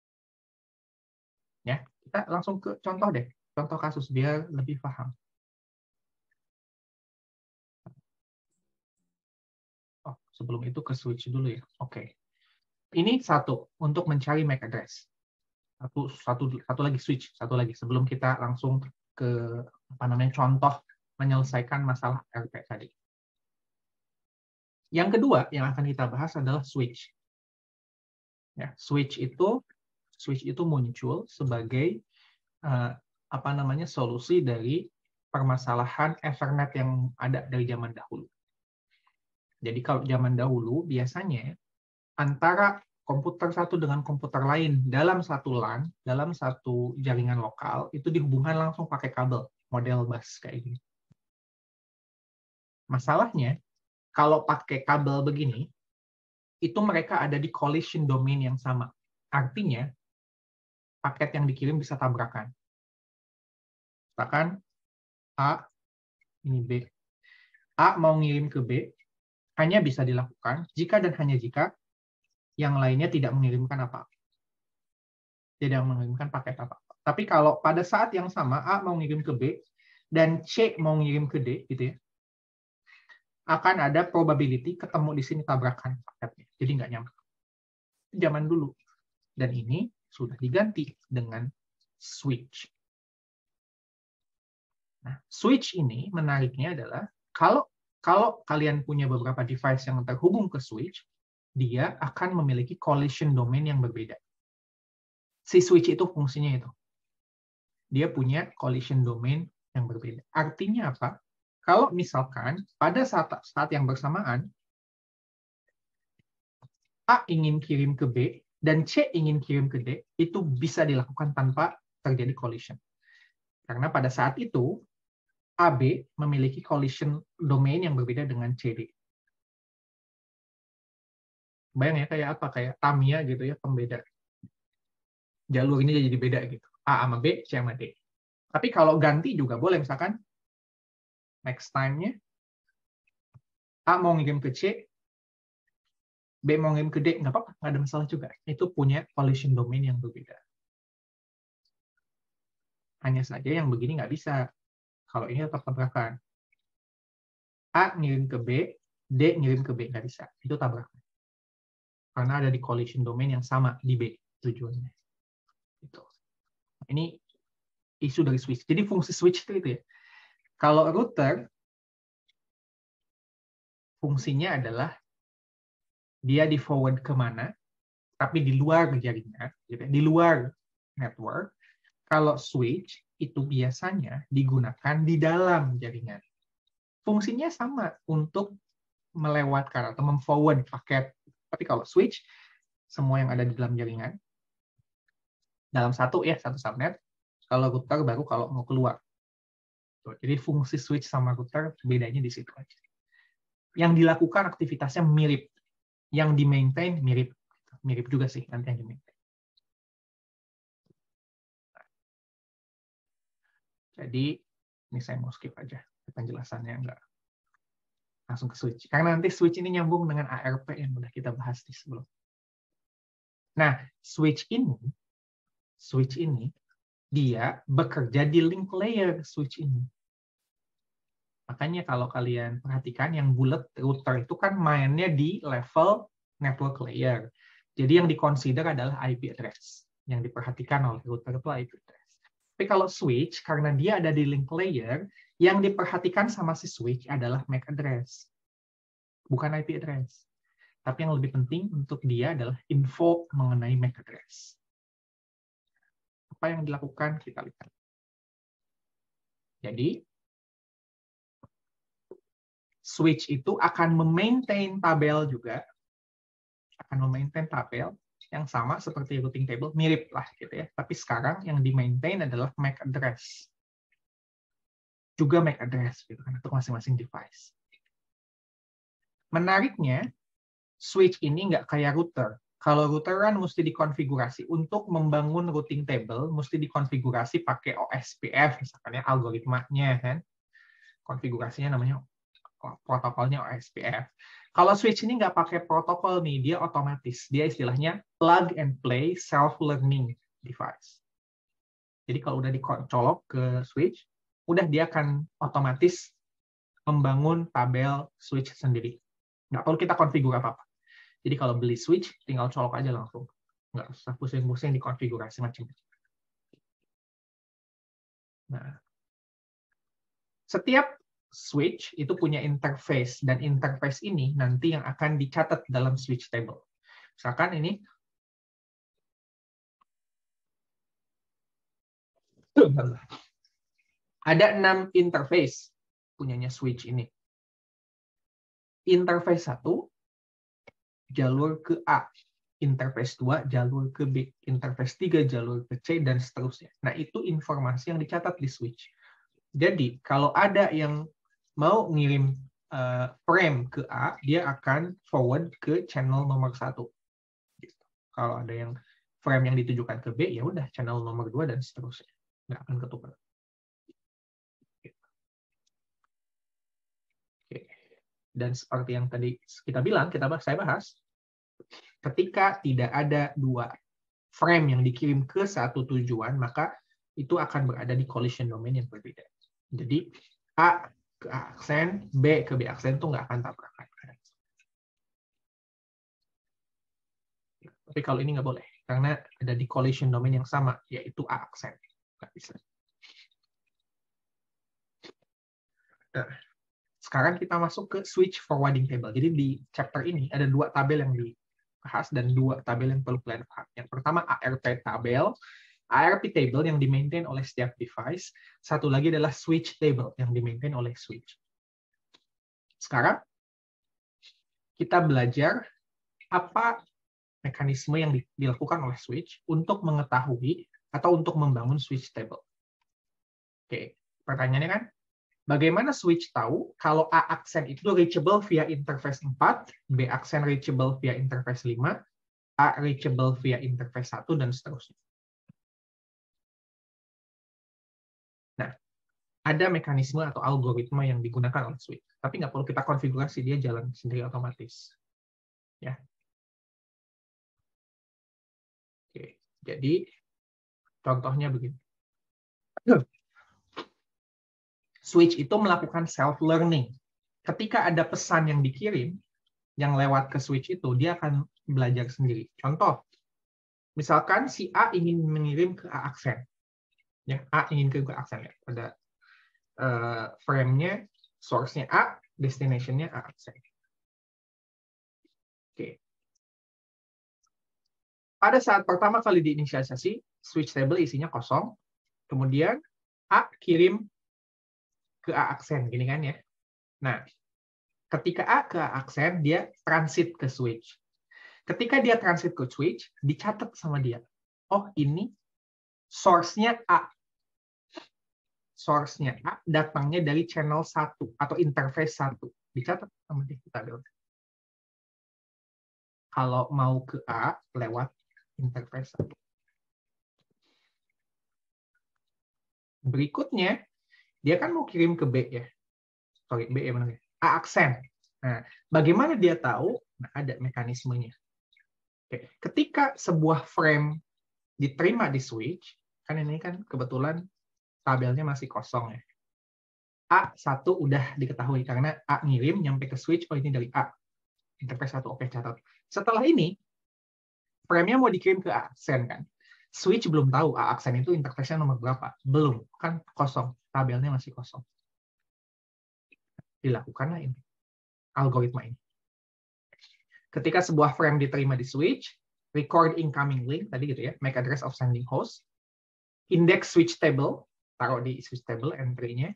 Ya, kita langsung ke contoh deh. Contoh kasus biar lebih paham. Oh, sebelum itu ke switch dulu ya. Oke. Ini satu untuk mencari M A C address. Satu, satu, satu lagi switch, satu lagi sebelum kita langsung ke apa namanya contoh menyelesaikan masalah R P tadi. Yang kedua yang akan kita bahas adalah switch. Ya, switch itu switch itu muncul sebagai uh, apa namanya solusi dari permasalahan Ethernet yang ada dari zaman dahulu. Jadi kalau zaman dahulu biasanya antara komputer satu dengan komputer lain dalam satu LAN, dalam satu jaringan lokal, itu dihubungkan langsung pakai kabel, model bus kayak gini. Masalahnya, kalau pakai kabel begini, itu mereka ada di collision domain yang sama. Artinya, paket yang dikirim bisa tabrakan. Misalkan A, ini B. A mau ngirim ke B, hanya bisa dilakukan jika dan hanya jika yang lainnya tidak mengirimkan apa-apa. Tidak mengirimkan paket apa-apa. Tapi kalau pada saat yang sama A mau ngirim ke B dan C mau ngirim ke D, gitu ya, akan ada probability ketemu di sini tabrakan paketnya. Jadi nggak nyambung. Zaman dulu. Dan ini sudah diganti dengan switch. Nah, switch ini menariknya adalah kalau kalau kalian punya beberapa device yang terhubung ke switch, dia akan memiliki collision domain yang berbeda. Si switch itu fungsinya itu. Dia punya collision domain yang berbeda. Artinya apa? Kalau misalkan pada saat, saat yang bersamaan, A ingin kirim ke B, dan C ingin kirim ke D, itu bisa dilakukan tanpa terjadi collision. Karena pada saat itu, A B memiliki collision domain yang berbeda dengan C D. Bayang ya, kayak apa? Kayak Tamiya gitu ya, pembeda. Jalur ini jadi beda gitu. A sama B, C sama D. Tapi kalau ganti juga boleh, misalkan next time-nya A mau ngirim ke C, B mau ngirim ke D, nggak apa-apa, nggak ada masalah juga. Itu punya collision domain yang berbeda. Hanya saja yang begini nggak bisa. Kalau ini tetap tabrakan. A ngirim ke B, D ngirim ke B, nggak bisa. Itu tabrakan. Karena ada di collision domain yang sama di B tujuannya. Gitu. Ini isu dari switch. Jadi fungsi switch itu, itu ya. Kalau router, fungsinya adalah dia di forward kemana, tapi di luar jaringan, gitu, di luar network. Kalau switch itu biasanya digunakan di dalam jaringan. Fungsinya sama untuk melewatkan atau memforward paket. Tapi kalau switch, semua yang ada di dalam jaringan, dalam satu ya, satu subnet. Kalau router baru kalau mau keluar. Tuh, jadi fungsi switch sama router bedanya di situ aja. Yang dilakukan aktivitasnya mirip. Yang di-maintain mirip. Mirip juga sih nanti yang di-maintain. Jadi, ini saya mau skip aja penjelasannya, enggak langsung ke switch. Karena nanti switch ini nyambung dengan A R P yang udah kita bahas di sebelum. Nah, switch ini, switch ini, dia bekerja di link layer switch ini. Makanya kalau kalian perhatikan yang bulat router itu kan mainnya di level network layer. Jadi yang diconsider adalah I P address. Yang diperhatikan oleh router itu I P address. Tapi kalau switch, karena dia ada di link layer, yang diperhatikan sama si switch adalah M A C address. Bukan I P address. Tapi yang lebih penting untuk dia adalah info mengenai M A C address. Apa yang dilakukan? Kita lihat. Jadi, switch itu akan memaintain tabel juga. Akan memaintain tabel yang sama seperti routing table, mirip lah gitu ya. Tapi sekarang yang di-maintain adalah M A C address. Juga M A C address gitu kan untuk masing-masing device. Menariknya, switch ini nggak kayak router. Kalau router kan mesti dikonfigurasi untuk membangun routing table, mesti dikonfigurasi pakai O S P F misalkan ya, algoritmanya kan. Konfigurasinya namanya protokolnya O S P F. Kalau switch ini nggak pakai protokol nih, dia otomatis. Dia istilahnya plug and play self-learning device. Jadi kalau udah dicolok ke switch, udah dia akan otomatis membangun tabel switch sendiri. Nggak perlu kita konfigur apa-apa. Jadi kalau beli switch, tinggal colok aja langsung. Nggak usah pusing-pusing dikonfigurasi macam-macam. Nah, setiap switch itu punya interface, dan interface ini nanti yang akan dicatat dalam switch table. Misalkan ini ada enam interface punyanya switch ini. Interface satu jalur ke A, interface dua jalur ke B, interface tiga jalur ke C, dan seterusnya. Nah, itu informasi yang dicatat di switch. Jadi, kalau ada yang mau ngirim uh, frame ke A, dia akan forward ke channel nomor satu. Gitu. Kalau ada yang frame yang ditujukan ke B, ya udah channel nomor dua dan seterusnya. Nggak akan ketukar. Gitu. Oke. Dan seperti yang tadi kita bilang, kita bahas, saya bahas, ketika tidak ada dua frame yang dikirim ke satu tujuan, maka itu akan berada di collision domain yang berbeda. Jadi, A ke A aksen, B ke B aksen itu nggak akan tabrakan. Tapi kalau ini nggak boleh, karena ada di collision domain yang sama, yaitu A aksen. Nggak bisa. Nah, sekarang kita masuk ke switch forwarding table. Jadi di chapter ini ada dua tabel yang dibahas dan dua tabel yang perlu kalian paham. Yang pertama A R P tabel. A R P table yang di-maintain oleh setiap device. Satu lagi adalah switch table yang di-maintain oleh switch. Sekarang kita belajar apa mekanisme yang dilakukan oleh switch untuk mengetahui atau untuk membangun switch table. Oke, pertanyaannya kan, bagaimana switch tahu kalau A aksen itu reachable via interface empat, B aksen reachable via interface lima, A reachable via interface satu, dan seterusnya. Nah, ada mekanisme atau algoritma yang digunakan oleh switch, tapi nggak perlu kita konfigurasi, dia jalan sendiri otomatis. Ya. Oke, jadi contohnya begini. Switch itu melakukan self-learning. Ketika ada pesan yang dikirim, yang lewat ke switch itu, dia akan belajar sendiri. Contoh, misalkan si A ingin mengirim ke A aksen. Ya, A ingin ke A aksen. Ya. Ada uh, frame-nya, source-nya A, destination-nya A aksen. Oke. Pada saat pertama kali diinisialisasi, switch table isinya kosong. Kemudian A kirim ke A aksen, gini kan ya. Nah, ketika A ke A aksen, dia transit ke switch. Ketika dia transit ke switch, dicatat sama dia. Oh, ini Source-nya A. Source-nya A datangnya dari channel satu atau interface satu. Dicatat sama dia kita lihat. Kalau mau ke A lewat interface satu. Berikutnya, dia kan mau kirim ke B ya. Sorry, B ya benar. A aksen. Nah, bagaimana dia tahu? Nah, ada mekanismenya. Oke. Ketika sebuah frame diterima di switch, kan ini kan kebetulan tabelnya masih kosong ya. A satu udah diketahui karena A ngirim nyampe ke switch, oh ini dari A. Interface satu, oke catat. Setelah ini, frame-nya mau dikirim ke A aksen kan. Switch belum tahu A aksen itu interface-nya nomor berapa. Belum, kan kosong. Tabelnya masih kosong. Dilakukanlah ini. Algoritma ini. Ketika sebuah frame diterima di switch, record incoming link, tadi gitu ya, make address of sending host, index switch table, taruh di switch table entry-nya.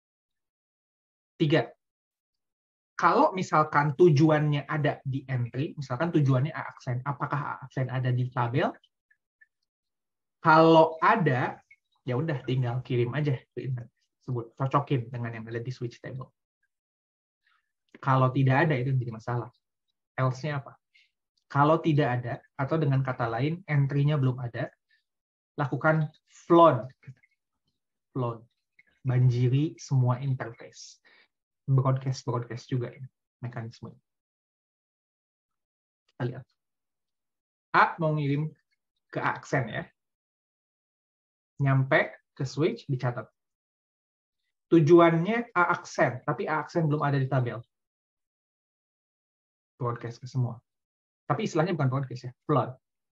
Tiga, kalau misalkan tujuannya ada di entry, misalkan tujuannya A aksen, apakah A aksen ada di tabel? Kalau ada, ya udah tinggal kirim aja ke internet, sebut cocokin dengan yang ada di switch table. Kalau tidak ada, itu jadi masalah. Else-nya apa? Kalau tidak ada, atau dengan kata lain, entry-nya belum ada, lakukan flood. Flood. Banjiri semua interface. Broadcast-broadcast juga ini, mekanisme. Kita lihat. A mau ngirim ke aksen ya. Nyampe ke switch, dicatat. Tujuannya A aksen, tapi A aksen belum ada di tabel. Broadcast ke semua. Tapi istilahnya bukan broadcast ya, flood.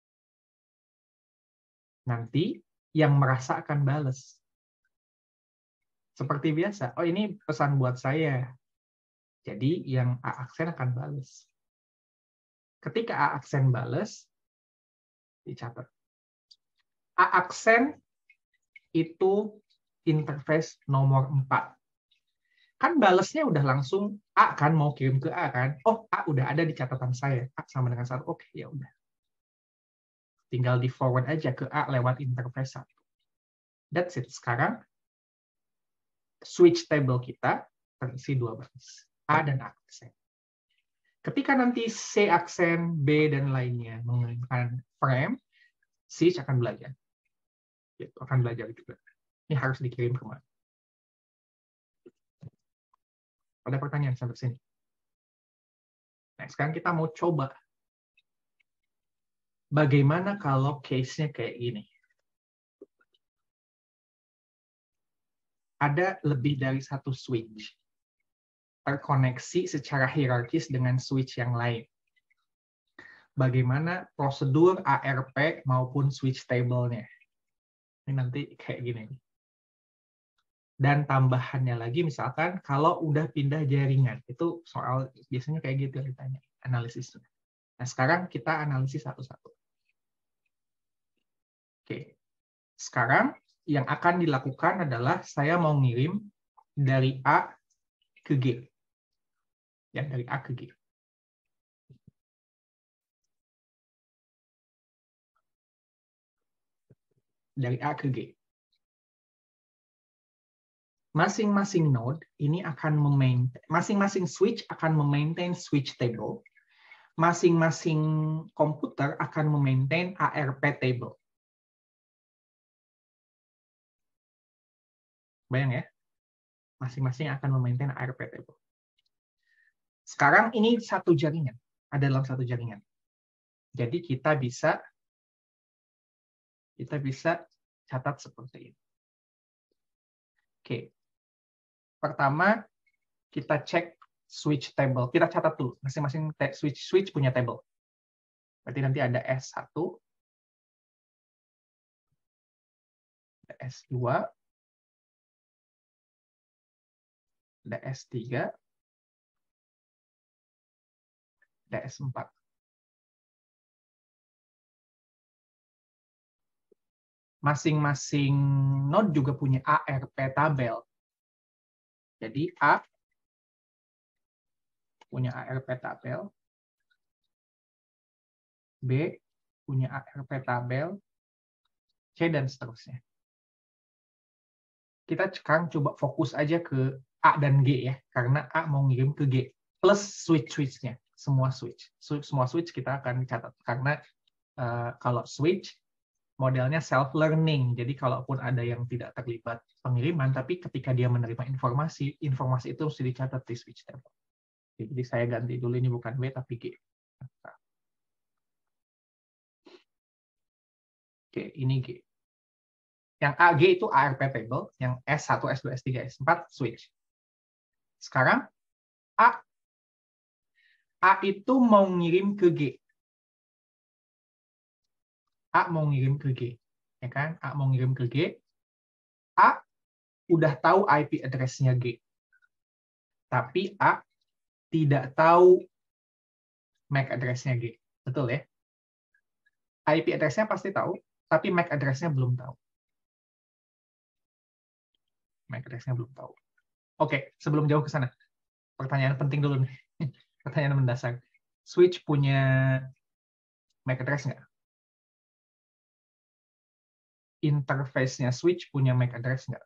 Nanti yang merasa akan bales. Seperti biasa, oh ini pesan buat saya. Jadi yang A aksen akan bales. Ketika A aksen bales, dicatat. A aksen itu interface nomor empat. Kan balesnya udah langsung A kan mau kirim ke A kan. Oh, A udah ada di catatan saya. A sama dengan satu. Oke, ya udah. Tinggal di forward aja ke A lewat interface satu. That's it. Sekarang switch table kita terisi dua baris. A dan A aksen. Ketika nanti C aksen, B dan lainnya mengirimkan frame, switch akan belajar. Gitu, akan belajar juga. Ini harus dikirim kemana? Ada pertanyaan sampai sini? Nah, sekarang kita mau coba. Bagaimana kalau case-nya kayak gini? Ada lebih dari satu switch. Terkoneksi secara hierarkis dengan switch yang lain. Bagaimana prosedur A R P maupun switch table-nya? Ini nanti kayak gini. Dan tambahannya lagi misalkan kalau udah pindah jaringan, itu soal biasanya kayak gitu ditanya, analisisnya. Nah, sekarang kita analisis satu-satu. Oke. Sekarang yang akan dilakukan adalah saya mau ngirim dari A ke G. Ya, dari A ke G. Dari A ke G. Masing-masing node ini akan memaintain, masing-masing switch akan memaintain switch table. Masing-masing komputer akan memaintain A R P table. Bayang ya? Masing-masing akan memaintain A R P table. Sekarang ini satu jaringan, ada dalam satu jaringan. Jadi kita bisa kita bisa catat seperti ini. Oke. Pertama, kita cek switch table. Kita catat dulu. Masing-masing switch switch punya table. Berarti nanti ada S satu, ada S dua, ada S tiga, ada S empat. Masing-masing node juga punya A R P tabel. Jadi A punya A R P tabel, B punya A R P tabel, C, dan seterusnya. Kita sekarang coba fokus aja ke A dan G ya, karena A mau ngirim ke G, plus switch-switch-nya, semua switch. Semua switch kita akan catat, karena uh, kalau switch, modelnya self-learning, jadi kalaupun ada yang tidak terlibat pengiriman, tapi ketika dia menerima informasi, informasi itu mesti dicatat di switch table. Jadi saya ganti dulu, ini bukan W, tapi G. Oke, ini G. Yang A G itu A R P table, yang S satu, S dua, S tiga, S empat switch. Sekarang A A itu mau ngirim ke G. A mau ngirim ke G, ya kan? A mau ngirim ke G. A udah tahu I P address-nya G. Tapi A tidak tahu M A C address-nya G. Betul ya? I P address-nya pasti tahu, tapi M A C address-nya belum tahu. M A C address-nya belum tahu. Oke, sebelum jauh ke sana, pertanyaan penting dulu nih. Pertanyaan mendasar. Switch punya M A C address nggak? Interface-nya switch punya M A C address nggak?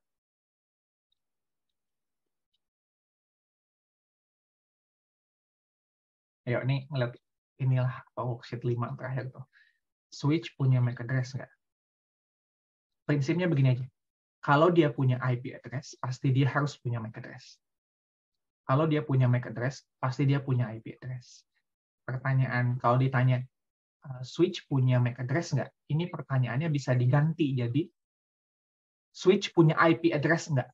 Ayo, ini ngeliat inilah worksheet lima terakhir tuh. Switch punya M A C address nggak? Prinsipnya begini aja. Kalau dia punya I P address, pasti dia harus punya M A C address. Kalau dia punya M A C address, pasti dia punya I P address. Pertanyaan, kalau ditanya, switch punya M A C address nggak? Ini pertanyaannya bisa diganti jadi, switch punya I P address nggak?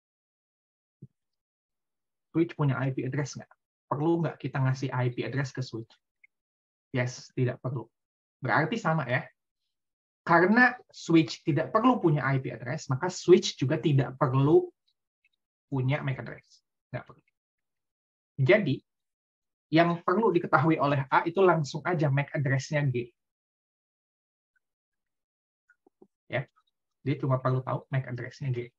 Switch punya I P address nggak? Perlu nggak kita ngasih I P address ke switch? Yes, tidak perlu. Berarti sama ya. Karena switch tidak perlu punya I P address, maka switch juga tidak perlu punya M A C address. Nggak perlu. Jadi, yang perlu diketahui oleh A itu langsung aja M A C address-nya G. Ya, dia cuma perlu tahu M A C address-nya G.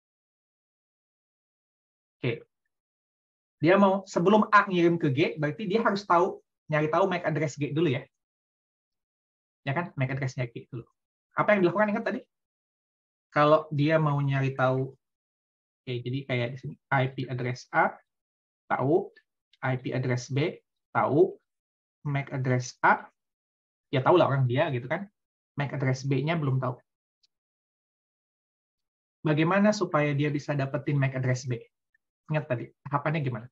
Oke. Dia mau, sebelum A ngirim ke G, berarti dia harus tahu, nyari tahu M A C address G dulu ya. Ya kan, M A C address-nya G dulu. Apa yang dilakukan, ingat tadi? Kalau dia mau nyari tahu, oke, jadi kayak di sini, I P address A, tahu, I P address B, tahu, M A C address A, ya tahu lah orang dia gitu kan. M A C address B-nya belum tahu. Bagaimana supaya dia bisa dapetin M A C address B? Ingat tadi, tahapannya gimana?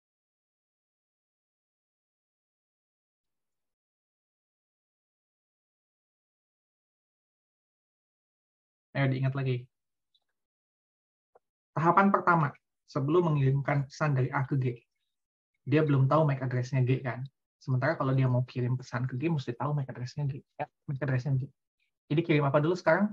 Ayo diingat lagi. Tahapan pertama, sebelum mengirimkan pesan dari A ke G, dia belum tahu M A C address-nya G kan. Sementara kalau dia mau kirim pesan ke G, mesti tahu M A C address-nya G. Ya, M A C address-nya G. Jadi kirim apa dulu sekarang?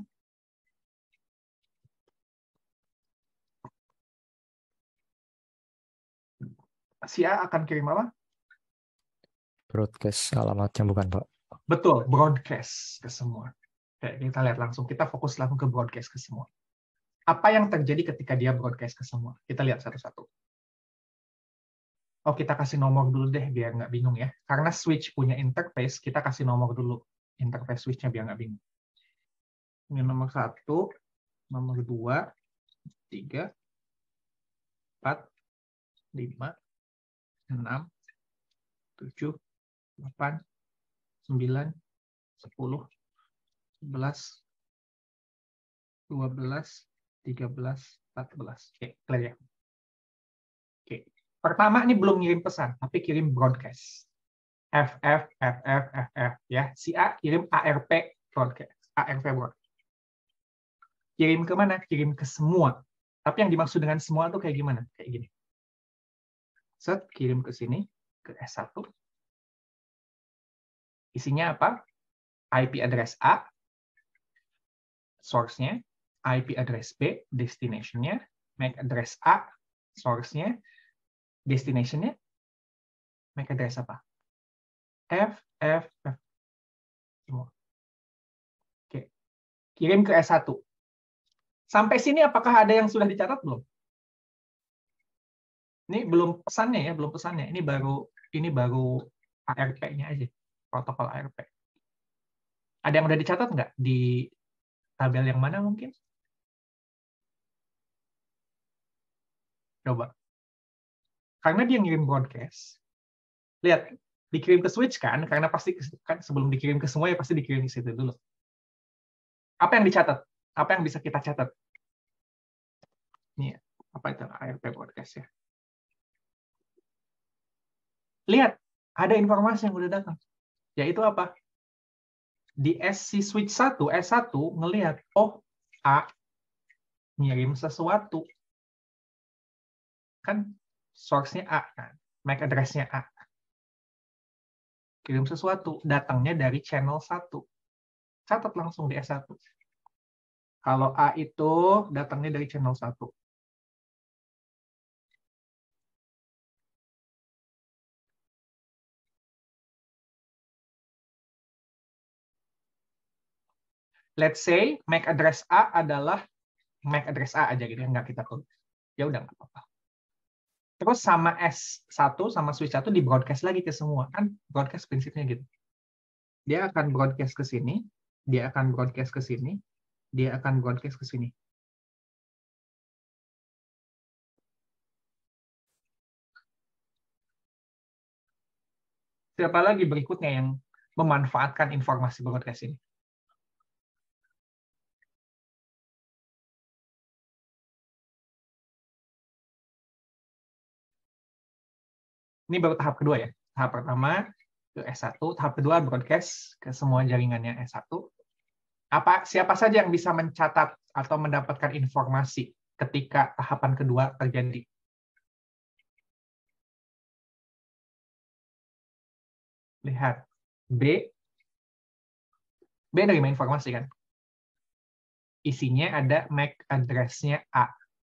Si A akan kirim apa? Broadcast alamatnya bukan, Pak. Betul, broadcast ke semua. Oke, kita lihat langsung. Kita fokus langsung ke broadcast ke semua. Apa yang terjadi ketika dia broadcast ke semua? Kita lihat satu-satu. Oh, kita kasih nomor dulu deh, biar nggak bingung ya. Karena switch punya interface, kita kasih nomor dulu. Interface switch-nya biar nggak bingung. Ini nomor satu, nomor dua, tiga, empat, lima, enam, tujuh, delapan, sembilan, sepuluh, sebelas, dua belas, tiga belas, empat belas. Oke, clear ya? Oke. Pertama ini belum ngirim pesan, tapi kirim broadcast. F F, F F, F F. Ya. Si A kirim A R P broadcast. A R P broadcast. Kirim ke mana? Kirim ke semua. Tapi yang dimaksud dengan semua itu kayak gimana? Kayak gini. Set, kirim ke sini, ke S satu. Isinya apa? I P address A, source-nya, I P address B, destination-nya, M A C address A, source-nya, destination-nya, M A C address apa? F, F, F. Semua. Oke. Kirim ke S satu. Sampai sini apakah ada yang sudah dicatat belum? Ini belum pesannya ya, belum pesannya. Ini baru ini baru A R P-nya aja, protokol A R P. Ada yang udah dicatat nggak di Tabel yang mana mungkin? Coba. Karena dia ngirim broadcast. Lihat, dikirim ke switch kan, karena pasti kan sebelum dikirim ke semua ya pasti dikirim ke situ dulu. Apa yang dicatat? Apa yang bisa kita catat? Ini apa itu A R P broadcast ya? Lihat, ada informasi yang udah datang. Yaitu apa? Di S C switch satu, S satu ngelihat, oh, A ngirim sesuatu. Kan source-nya A kan, M A C address-nya A. Kirim sesuatu, datangnya dari channel satu. Catat langsung di S satu. Kalau A itu datangnya dari channel satu. Let's say M A C address A adalah M A C address A aja gitu ya, nggak kita tulis. Ya udah nggak apa-apa. Terus sama S satu sama switch satu di broadcast lagi ke semua. Kan broadcast prinsipnya gitu. Dia akan broadcast ke sini, dia akan broadcast ke sini, dia akan broadcast ke sini. Siapa lagi berikutnya yang memanfaatkan informasi broadcast ini? Ini baru tahap kedua ya. Tahap pertama ke S satu, tahap kedua broadcast ke semua jaringannya S satu. Apa siapa saja yang bisa mencatat atau mendapatkan informasi ketika tahapan kedua terjadi? Lihat. B. B nerima informasi kan? Isinya ada M A C address-nya A.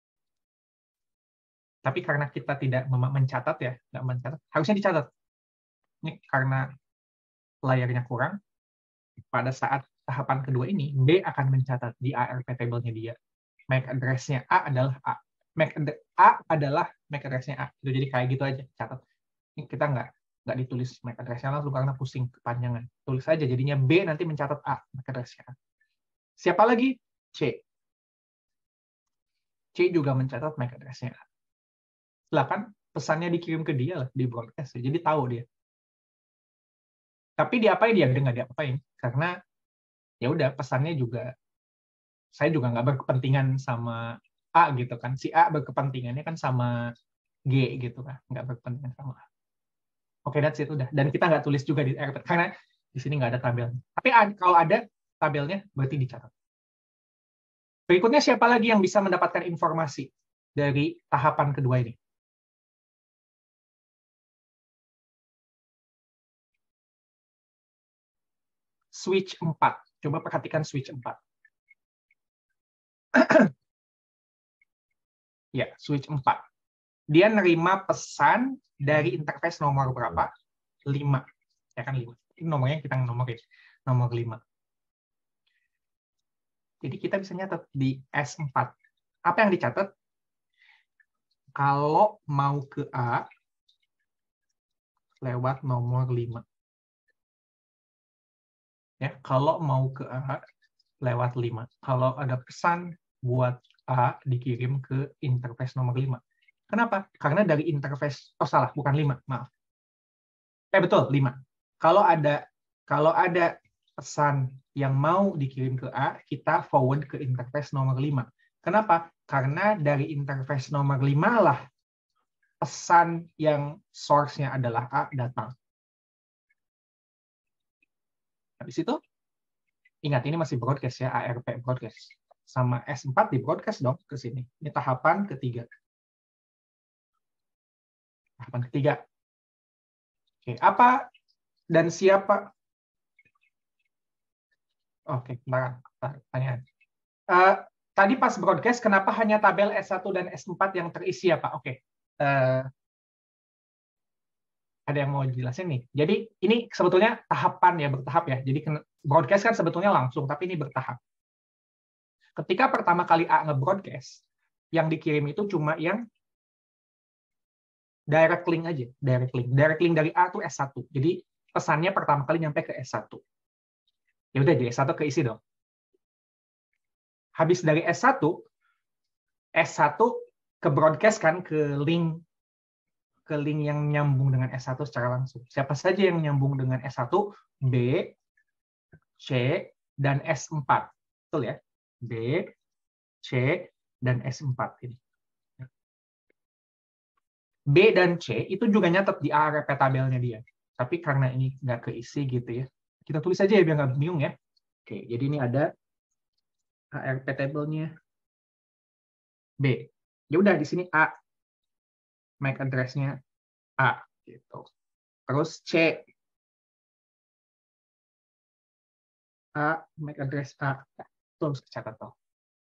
Tapi karena kita tidak mencatat ya, nggak mencatat, harusnya dicatat. Ini karena layarnya kurang, pada saat tahapan kedua ini, B akan mencatat di A R P table-nya dia. M A C address-nya A adalah A. M A C A adalah M A C address-nya A. Itu jadi kayak gitu aja, catat. Ini kita nggak nggak ditulis M A C address-nya langsung karena pusing kepanjangan. Tulis aja, jadinya B nanti mencatat A, M A C address-nya A. Siapa lagi? C. C juga mencatat M A C address-nya A. Silakan pesannya dikirim ke dia lah di broadcast, jadi tahu dia. Tapi diapain dia? Dia nggak diapain karena ya udah pesannya juga saya juga nggak berkepentingan sama A gitu kan. Si A berkepentingannya kan sama G gitu kan, nggak berkepentingan sama A. Oke, that's it udah. Dan kita nggak tulis juga di R P karena di sini nggak ada tabelnya. Tapi kalau ada tabelnya berarti dicatat. Berikutnya siapa lagi yang bisa mendapatkan informasi dari tahapan kedua ini? Switch empat. Coba perhatikan switch empat. Ya, switch empat. Dia nerima pesan dari interface nomor berapa? lima. Ya kan lima. Ini nomornya kita nomorin. Nomor lima. Jadi kita bisa nyatet di S empat. Apa yang dicatat? Kalau mau ke A, lewat nomor lima. Ya, kalau mau ke A, lewat lima. Kalau ada pesan buat A dikirim ke interface nomor lima. Kenapa? Karena dari interface, oh salah, bukan lima, maaf. Eh betul, lima. Kalau ada kalau ada pesan yang mau dikirim ke A, kita forward ke interface nomor lima. Kenapa? Karena dari interface nomor lima lah pesan yang source-nya adalah A datang. Habis itu, ingat ini masih broadcast ya, A R P broadcast. Sama S empat di broadcast dong ke sini. Ini tahapan ketiga. Tahapan ketiga. Oke, apa dan siapa? Oke, bentar, pertanyaan. Uh, tadi pas broadcast, kenapa hanya tabel S satu dan S empat yang terisi ya, Pak? Oke. Uh, ada yang mau jelasin nih. Jadi ini sebetulnya tahapan ya, bertahap ya. Jadi broadcast kan sebetulnya langsung, tapi ini bertahap. Ketika pertama kali A nge-broadcast, yang dikirim itu cuma yang direct link aja, direct link. Direct link dari A itu S satu. Jadi pesannya pertama kali nyampe ke S satu. Ya udah di S satu keisi dong. habis dari S satu, S satu ke broadcast kan ke link ke link yang nyambung dengan S satu secara langsung. Siapa saja yang nyambung dengan S satu? B, C, dan S empat. Betul ya? B, C, dan S empat ini. B dan C itu juga nyatet di A R P tabelnya dia. Tapi karena ini nggak keisi gitu ya. Kita tulis aja ya biar nggak bingung ya. Oke, jadi ini ada A R P tabelnya B. Ya udah di sini A. M A C address-nya A gitu. Terus C. A, M A C address A. Itu harus dicatat tuh.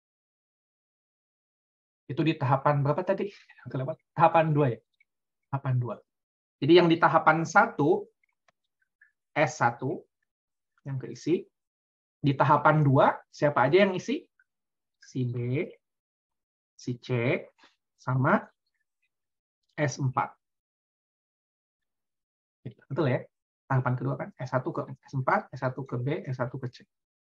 Itu di tahapan berapa tadi? Kelewat. Tahapan dua ya. Tahapan dua. Jadi yang di tahapan satu, S satu, yang keisi. Di tahapan dua, siapa aja yang isi? Si B, si C, sama S empat. Betul ya? Tahapan kedua kan? S satu ke S empat, S satu ke B, S satu ke C.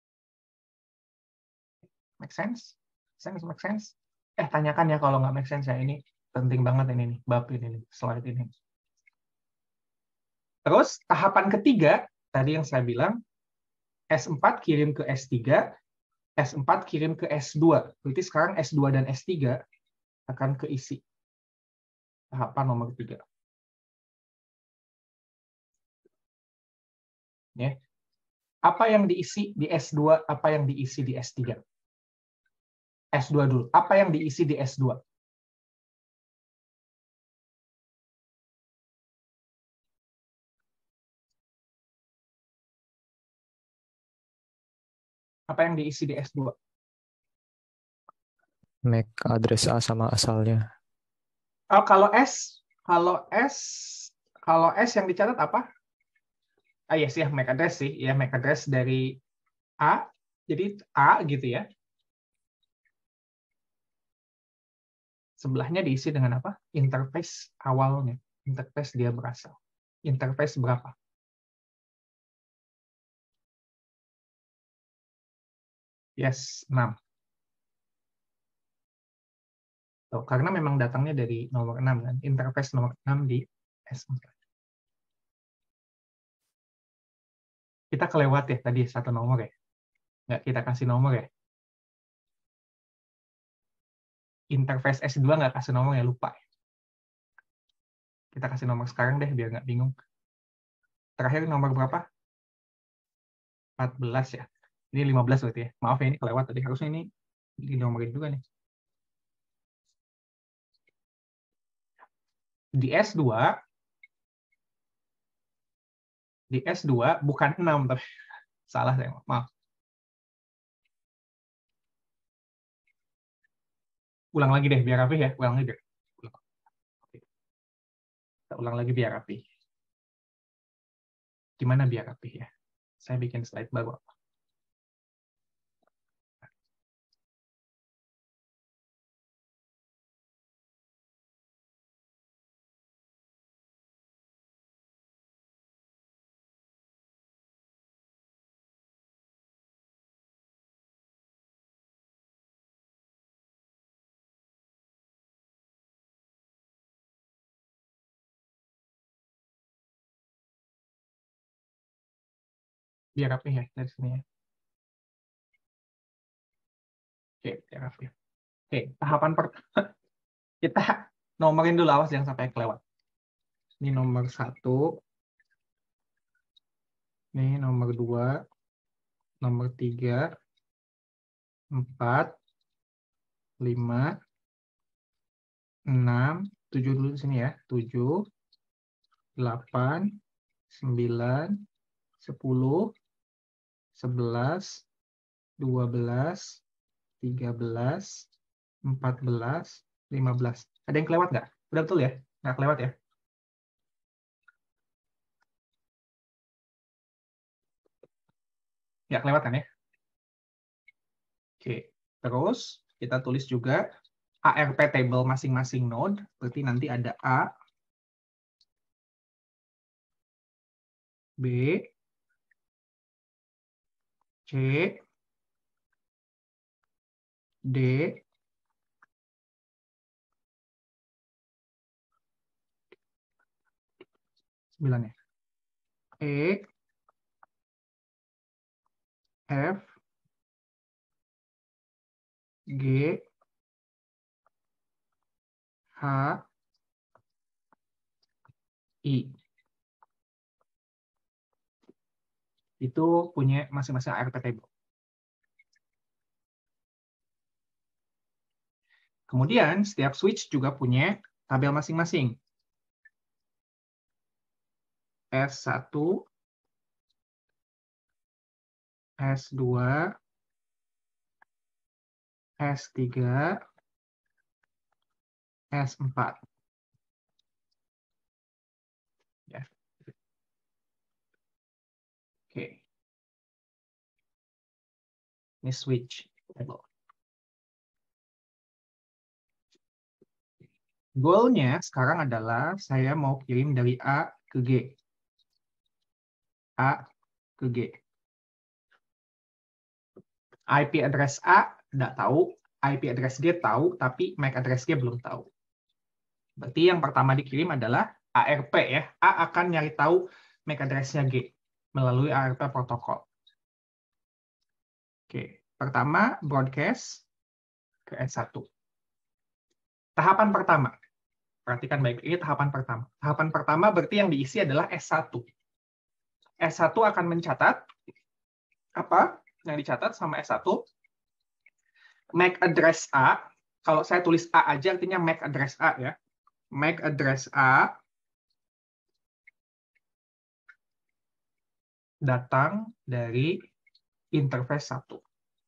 Make sense? Sense, make sense? Eh, tanyakan ya kalau nggak make sense ya. Ini penting banget ini nih, bab ini nih, slide ini. Terus tahapan ketiga, tadi yang saya bilang, S empat kirim ke S tiga, S empat kirim ke S dua. Berarti sekarang S dua dan S tiga akan keisi. Tahapan nomor tiga. Ya. Apa yang diisi di S dua, apa yang diisi di S tiga? S dua dulu. Apa yang diisi di S dua? Apa yang diisi di S dua? M A C address A sama asalnya. Oh, kalau S, kalau S, kalau S yang dicatat apa? Ah yes ya, M A C address sih, ya M A C address dari A, jadi A gitu ya. Sebelahnya diisi dengan apa? Interface awalnya, interface dia berasal. Interface berapa? Yes, enam. Tuh, karena memang datangnya dari nomor enam kan, interface nomor enam di S empat. Kita kelewat ya tadi satu nomor ya. Nggak kita kasih nomor ya. Interface S dua nggak kasih nomor ya, lupa. Kita kasih nomor sekarang deh biar nggak bingung. Terakhir nomor berapa? empat belas ya. Ini lima belas berarti ya. Maaf ya, ini kelewat tadi. Harusnya ini dinomorin juga nih. Di S dua, di S dua bukan enam, tapi salah saya. Maaf. Ulang lagi deh, biar rapi ya. Ulang lagi deh. Kita ulang lagi biar rapi. Gimana biar rapi ya? Saya bikin slide baru. Biar rapi ya dari sini ya. Oke, biar rapi. Oke, tahapan pertama. Kita nomorin dulu, awas jangan sampai kelewat. Ini nomor satu. Ini nomor dua. Nomor tiga. Empat. Lima. Enam. Tujuh dulu di sini ya. Tujuh. Delapan. Sembilan. Sepuluh. Sebelas. Dua belas. Tiga belas. Empat belas. Lima belas. Ada yang kelewat nggak? Udah betul ya? Nggak kelewat ya? Nggak kelewat kan ya? Oke, terus kita tulis juga A R P table masing-masing node, berarti nanti ada A, B, C, D, sembilan ya. E, F, G, H, I. Itu punya masing-masing A R P table. Kemudian setiap switch juga punya tabel masing-masing. S satu, S dua, S tiga, S empat. Ya. Oke. Ini switch table. Goalnya sekarang adalah saya mau kirim dari A ke G. A ke G. I P address A tidak tahu, I P address G tahu, tapi M A C address G belum tahu. Berarti yang pertama dikirim adalah A R P ya. A akan nyari tahu M A C address-nya G melalui A R P protokol. Oke, pertama broadcast ke S satu. Tahapan pertama. Perhatikan baik, ini tahapan pertama. Tahapan pertama berarti yang diisi adalah S satu. S satu akan mencatat apa yang dicatat sama S satu? M A C address A. Kalau saya tulis A aja artinya M A C address A ya. M A C address A datang dari interface satu.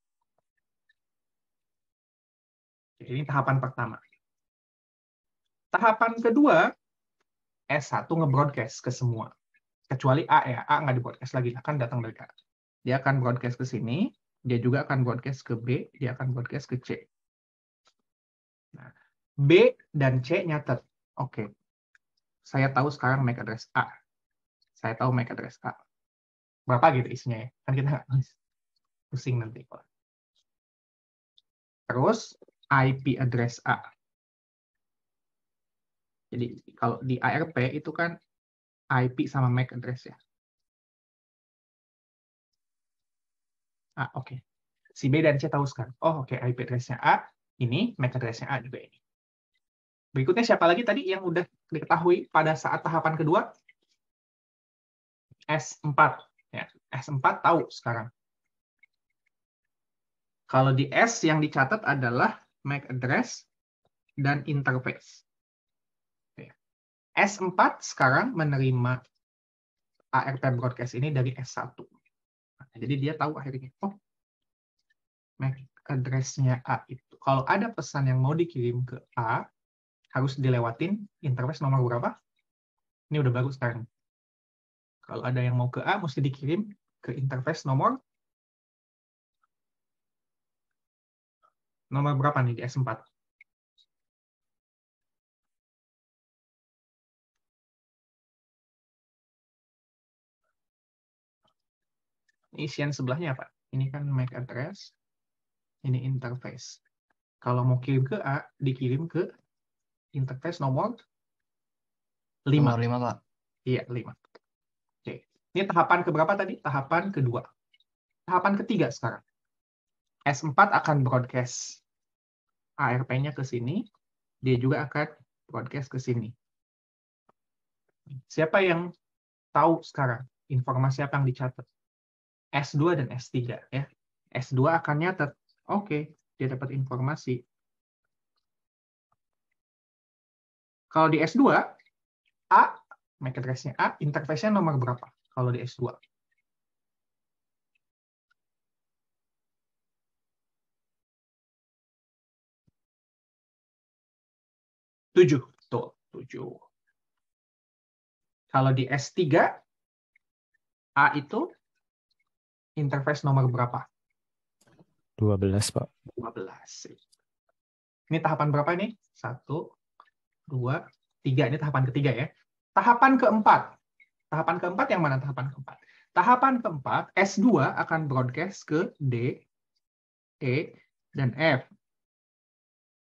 Ini tahapan pertama. Tahapan kedua, S satu nge-broadcast ke semua. Kecuali A ya, A nggak di-broadcast lagi, akan datang dari A. Dia akan broadcast ke sini, dia juga akan broadcast ke B, dia akan broadcast ke C. Nah, B dan C nyatet. Oke, saya tahu sekarang M A C address A. Saya tahu M A C address A. Berapa gitu isinya ya? Kan kita nggak pusing nanti. Terus I P address A. Jadi kalau di A R P itu kan I P sama M A C address ya. Ah, oke. Okay. Si B dan C tahu sekarang. Oh, oke, okay. I P address-nya A, ini M A C address-nya A juga ini. Berikutnya siapa lagi tadi yang udah diketahui pada saat tahapan kedua? S empat. Ya, S empat tahu sekarang. Kalau di S yang dicatat adalah M A C address dan interface. S empat sekarang menerima A R P broadcast ini dari S satu. Nah, jadi dia tahu akhirnya, oh, M A C address-nya A itu. Kalau ada pesan yang mau dikirim ke A, harus dilewatin interface nomor berapa? Ini udah bagus sekarang. Kalau ada yang mau ke A, mesti dikirim ke interface nomor nomor berapa nih di S empat? Isian sebelahnya apa? Ini kan M A C address, ini interface. Kalau mau kirim ke A, dikirim ke interface nomor lima. Nomor lima, Pak. Iya, lima. Oke. Ini tahapan keberapa tadi? Tahapan kedua. Tahapan ketiga sekarang. S empat akan broadcast A R P-nya ke sini. Dia juga akan broadcast ke sini. Siapa yang tahu sekarang informasi apa yang dicatat? S dua dan S tiga ya. S dua akan nyatet. Oke, dia dapat informasi. Kalau di S dua, A, M A C address-nya A, interface-nya nomor berapa? Kalau di S dua. tujuh. Tuh, tujuh. Kalau di S tiga, A itu interface nomor berapa? dua belas, Pak. dua belas. Ini tahapan berapa ini? Satu, dua, tiga. Ini tahapan ketiga ya. Tahapan keempat. Tahapan keempat yang mana tahapan keempat? Tahapan keempat, S dua akan broadcast ke D, E, dan F.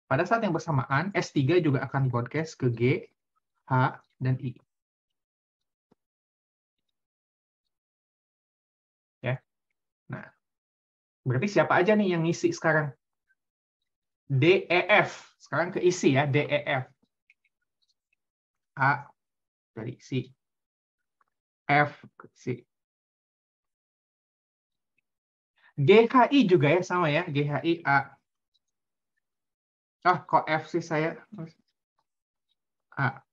pada saat yang bersamaan S tiga juga akan broadcast ke G, H, dan I. Ya. Nah, berarti siapa aja nih yang ngisi sekarang? D, E, F. Sekarang keisi ya, D, E, F. A, dari isi. F, keisi. G H I juga ya, sama ya. G H I, A. Ah, kok F sih saya? A.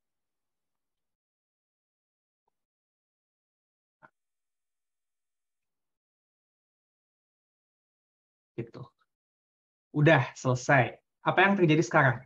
Gitu. Udah, selesai. Apa yang terjadi sekarang?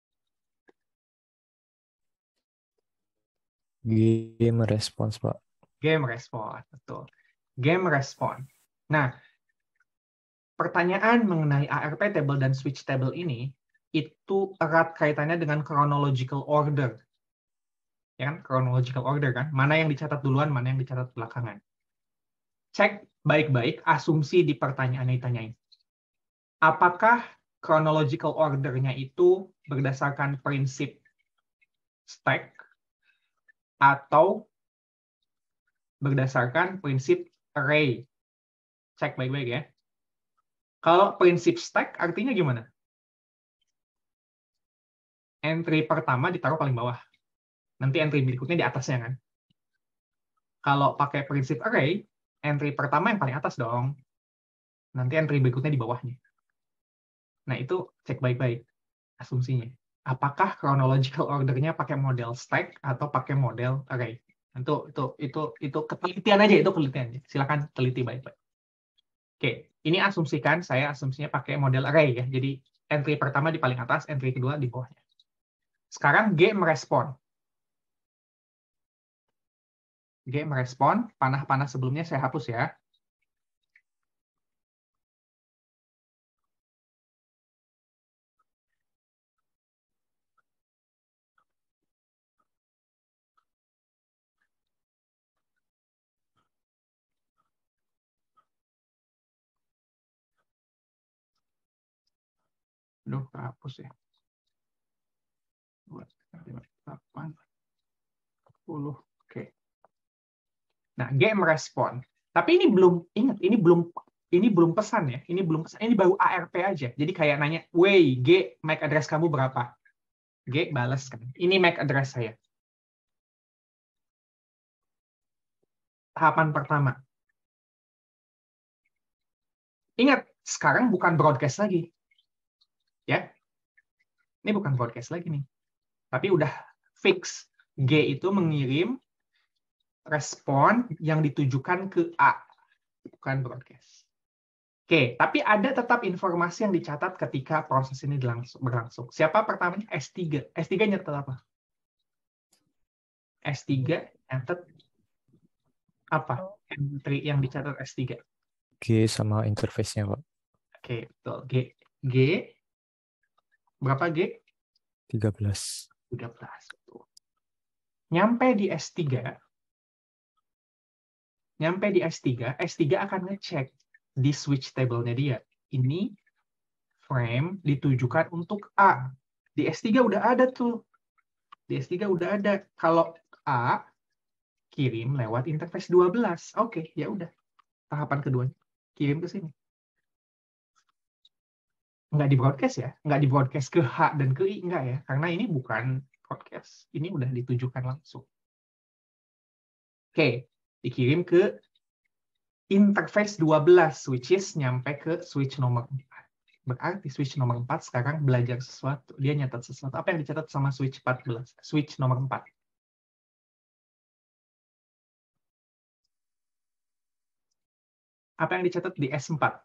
G merespons, Pak. Game respon, betul. Game respon. Nah, pertanyaan mengenai A R P table dan switch table ini itu erat kaitannya dengan chronological order. Ya kan? Chronological order kan? Mana yang dicatat duluan, mana yang dicatat belakangan. Cek baik-baik asumsi di pertanyaan yang ditanyain. Apakah chronological order-nya itu berdasarkan prinsip stack atau berdasarkan prinsip array? Cek baik-baik ya. Kalau prinsip stack artinya gimana? Entry pertama ditaruh paling bawah. Nanti entry berikutnya di atasnya kan. Kalau pakai prinsip array, entry pertama yang paling atas dong. Nanti entry berikutnya di bawahnya. Nah, itu cek baik-baik asumsinya. Apakah chronological order-nya pakai model stack atau pakai model array? Itu itu itu itu ketelitian aja, itu penelitian. Silakan teliti baik-baik. Oke, ini asumsikan saya asumsinya pakai model array ya. Jadi entry pertama di paling atas, entry kedua di bawahnya. Sekarang G merespon. G merespon, panah-panah sebelumnya saya hapus ya. Aduh, hapus ya. dua, delapan, sepuluh. Oke. Nah, G merespon. Tapi ini belum, ingat, ini belum ini belum pesan ya. Ini belum pesan. Ini baru A R P aja. Jadi kayak nanya, "Wey, G, M A C address kamu berapa?" G balas kan. Ini M A C address saya. Tahapan pertama. Ingat, sekarang bukan broadcast lagi. Ya. Ini bukan broadcast lagi nih. Tapi udah fix. G itu mengirim respon yang ditujukan ke A, bukan broadcast. Oke, tapi ada tetap informasi yang dicatat ketika proses ini berlangsung. Siapa pertamanya? S tiga. S tiga nyatet apa? S tiga nyatet apa? Entry yang dicatat S tiga. G sama interface-nya, Pak. Oke, betul. G. G. Berapa G? tiga belas. tiga belas. Betul. Nyampe di S tiga, nyampe di S tiga, S tiga akan ngecek di switch table-nya dia. Ini frame ditujukan untuk A. Di S tiga udah ada tuh. Di S tiga udah ada. Kalau A kirim lewat interface dua belas. Oke, ya udah. Tahapan keduanya kirim ke sini. Nggak di broadcast ya, nggak di broadcast ke H dan ke I, nggak ya, karena ini bukan broadcast. Ini udah ditujukan langsung. Oke, dikirim ke interface dua belas, which is nyampe ke switch nomor empat. Berarti switch nomor empat sekarang belajar sesuatu. Dia nyatat sesuatu. Apa yang dicatat sama switch empat belas? Switch nomor empat. Apa yang dicatat di S empat?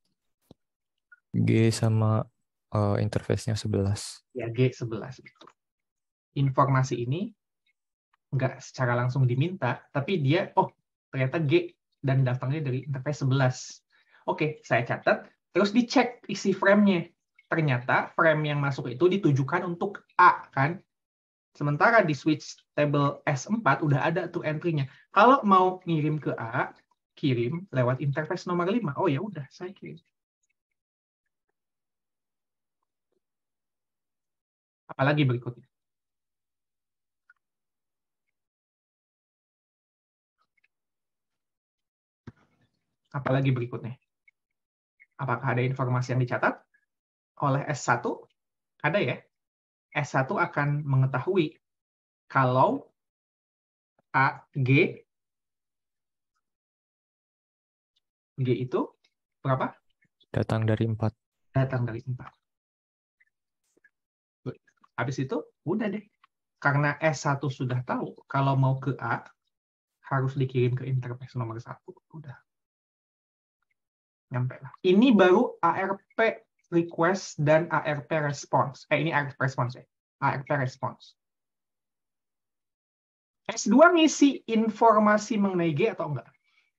G sama uh, interface-nya sebelas. Ya, G sebelas. Informasi ini nggak secara langsung diminta, tapi dia, oh, ternyata G dan datangnya dari interface sebelas. Oke, saya catat, terus dicek isi frame-nya. Ternyata frame yang masuk itu ditujukan untuk A, kan? Sementara di switch table S empat udah ada tuh entry-nya. Kalau mau ngirim ke A, kirim lewat interface nomor lima. Oh ya udah, saya kirim. Apalagi berikutnya? Apalagi berikutnya? Apakah ada informasi yang dicatat oleh S satu? Ada ya. S satu akan mengetahui kalau A, G, G itu berapa? Datang dari empat. Datang dari empat. Habis itu, udah deh. Karena S satu sudah tahu, kalau mau ke A, harus dikirim ke interface nomor satu. Udah. Nyampe lah. Ini baru A R P request dan A R P response. Eh, ini A R P response ya. A R P response. S dua ngisi informasi mengenai G atau enggak?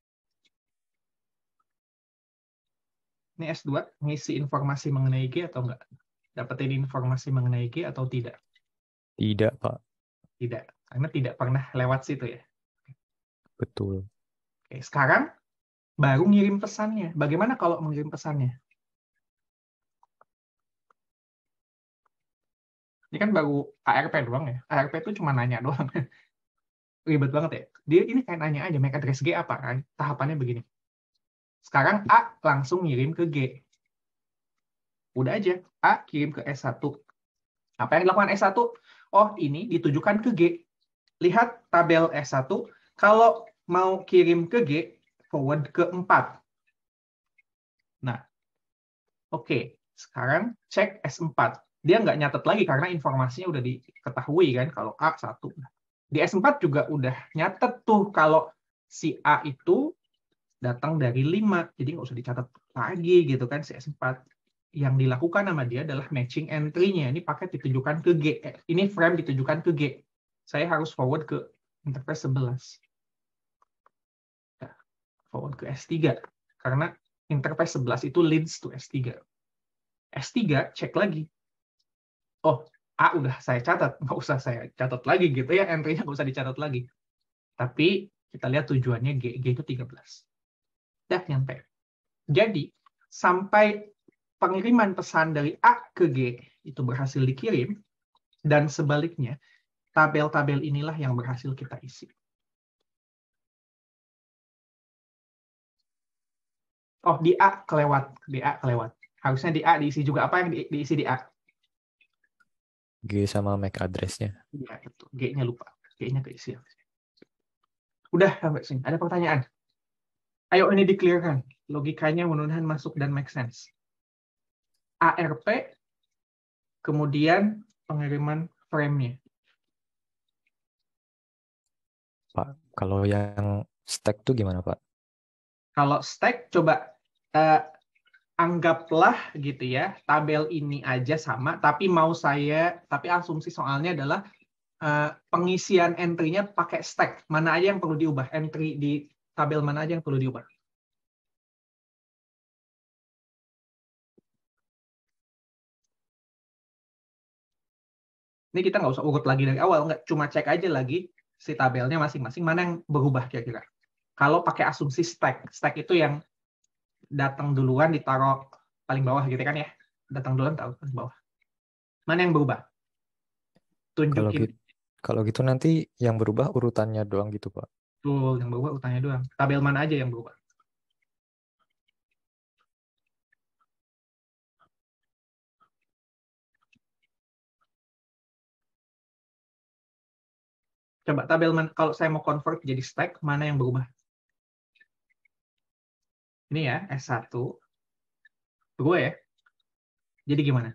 Ini S dua ngisi informasi mengenai G atau enggak? Dapetin informasi mengenai G atau tidak? Tidak, Pak. Tidak. Karena tidak pernah lewat situ ya. Betul. Oke, sekarang baru ngirim pesannya. Bagaimana kalau mengirim pesannya? Ini kan baru A R P doang ya. A R P itu cuma nanya doang. Ribet banget ya. Dia ini kayak nanya aja, M A C address G apa kan? Tahapannya begini. Sekarang A langsung ngirim ke G. Udah aja. A kirim ke S satu. Apa yang dilakukan S satu? Oh, ini ditujukan ke G. Lihat tabel S satu. Kalau mau kirim ke G, forward ke empat. Nah, oke. Okay. Sekarang cek S empat. Dia nggak nyatet lagi karena informasinya udah diketahui kan. Kalau A satu. Di S empat juga udah nyatet tuh kalau si A itu datang dari lima. Jadi nggak usah dicatat lagi gitu kan si S empat. Yang dilakukan sama dia adalah matching entry-nya. Ini paket ditujukan ke G. Ini frame ditujukan ke G. Saya harus forward ke interface sebelas. Nah, forward ke S tiga. Karena interface sebelas itu leads to S tiga. S tiga cek lagi. Oh, A udah saya catat. Nggak usah saya catat lagi gitu ya. Entry-nya nggak usah dicatat lagi. Tapi kita lihat tujuannya G. G itu tiga belas. Dah nyampe. Jadi, sampai pengiriman pesan dari A ke G itu berhasil dikirim, dan sebaliknya, tabel-tabel inilah yang berhasil kita isi. Oh, di A kelewat. Di A kelewat. Harusnya di A diisi juga. Apa yang di, diisi di A? G sama M A C address-nya. Iya, itu. G-nya lupa. G-nya keisi. Udah, sampai sini. Ada pertanyaan? Ayo ini di-clearkan. Logikanya mudah-mudahan masuk dan make sense. A R P, kemudian pengiriman frame-nya. Pak, kalau yang stack tuh gimana, Pak? Kalau stack, coba uh, anggaplah gitu ya, tabel ini aja sama, tapi mau saya, tapi asumsi soalnya adalah uh, pengisian entry-nya pakai stack. Mana aja yang perlu diubah? Entry di tabel mana aja yang perlu diubah? Ini kita nggak usah urut lagi dari awal, nggak cuma cek aja lagi si tabelnya masing-masing, mana yang berubah kira-kira. Kalau pakai asumsi stack, stack itu yang datang duluan ditaruh paling bawah gitu kan ya. Datang duluan taruh paling bawah. Mana yang berubah? Tunjukin. Kalau gitu, kalau gitu nanti yang berubah urutannya doang gitu, Pak. Tuh, yang berubah urutannya doang. Tabel mana aja yang berubah? Coba tabel mana, kalau saya mau convert jadi stack, mana yang berubah? Ini ya, S satu. Berubah ya? Jadi gimana?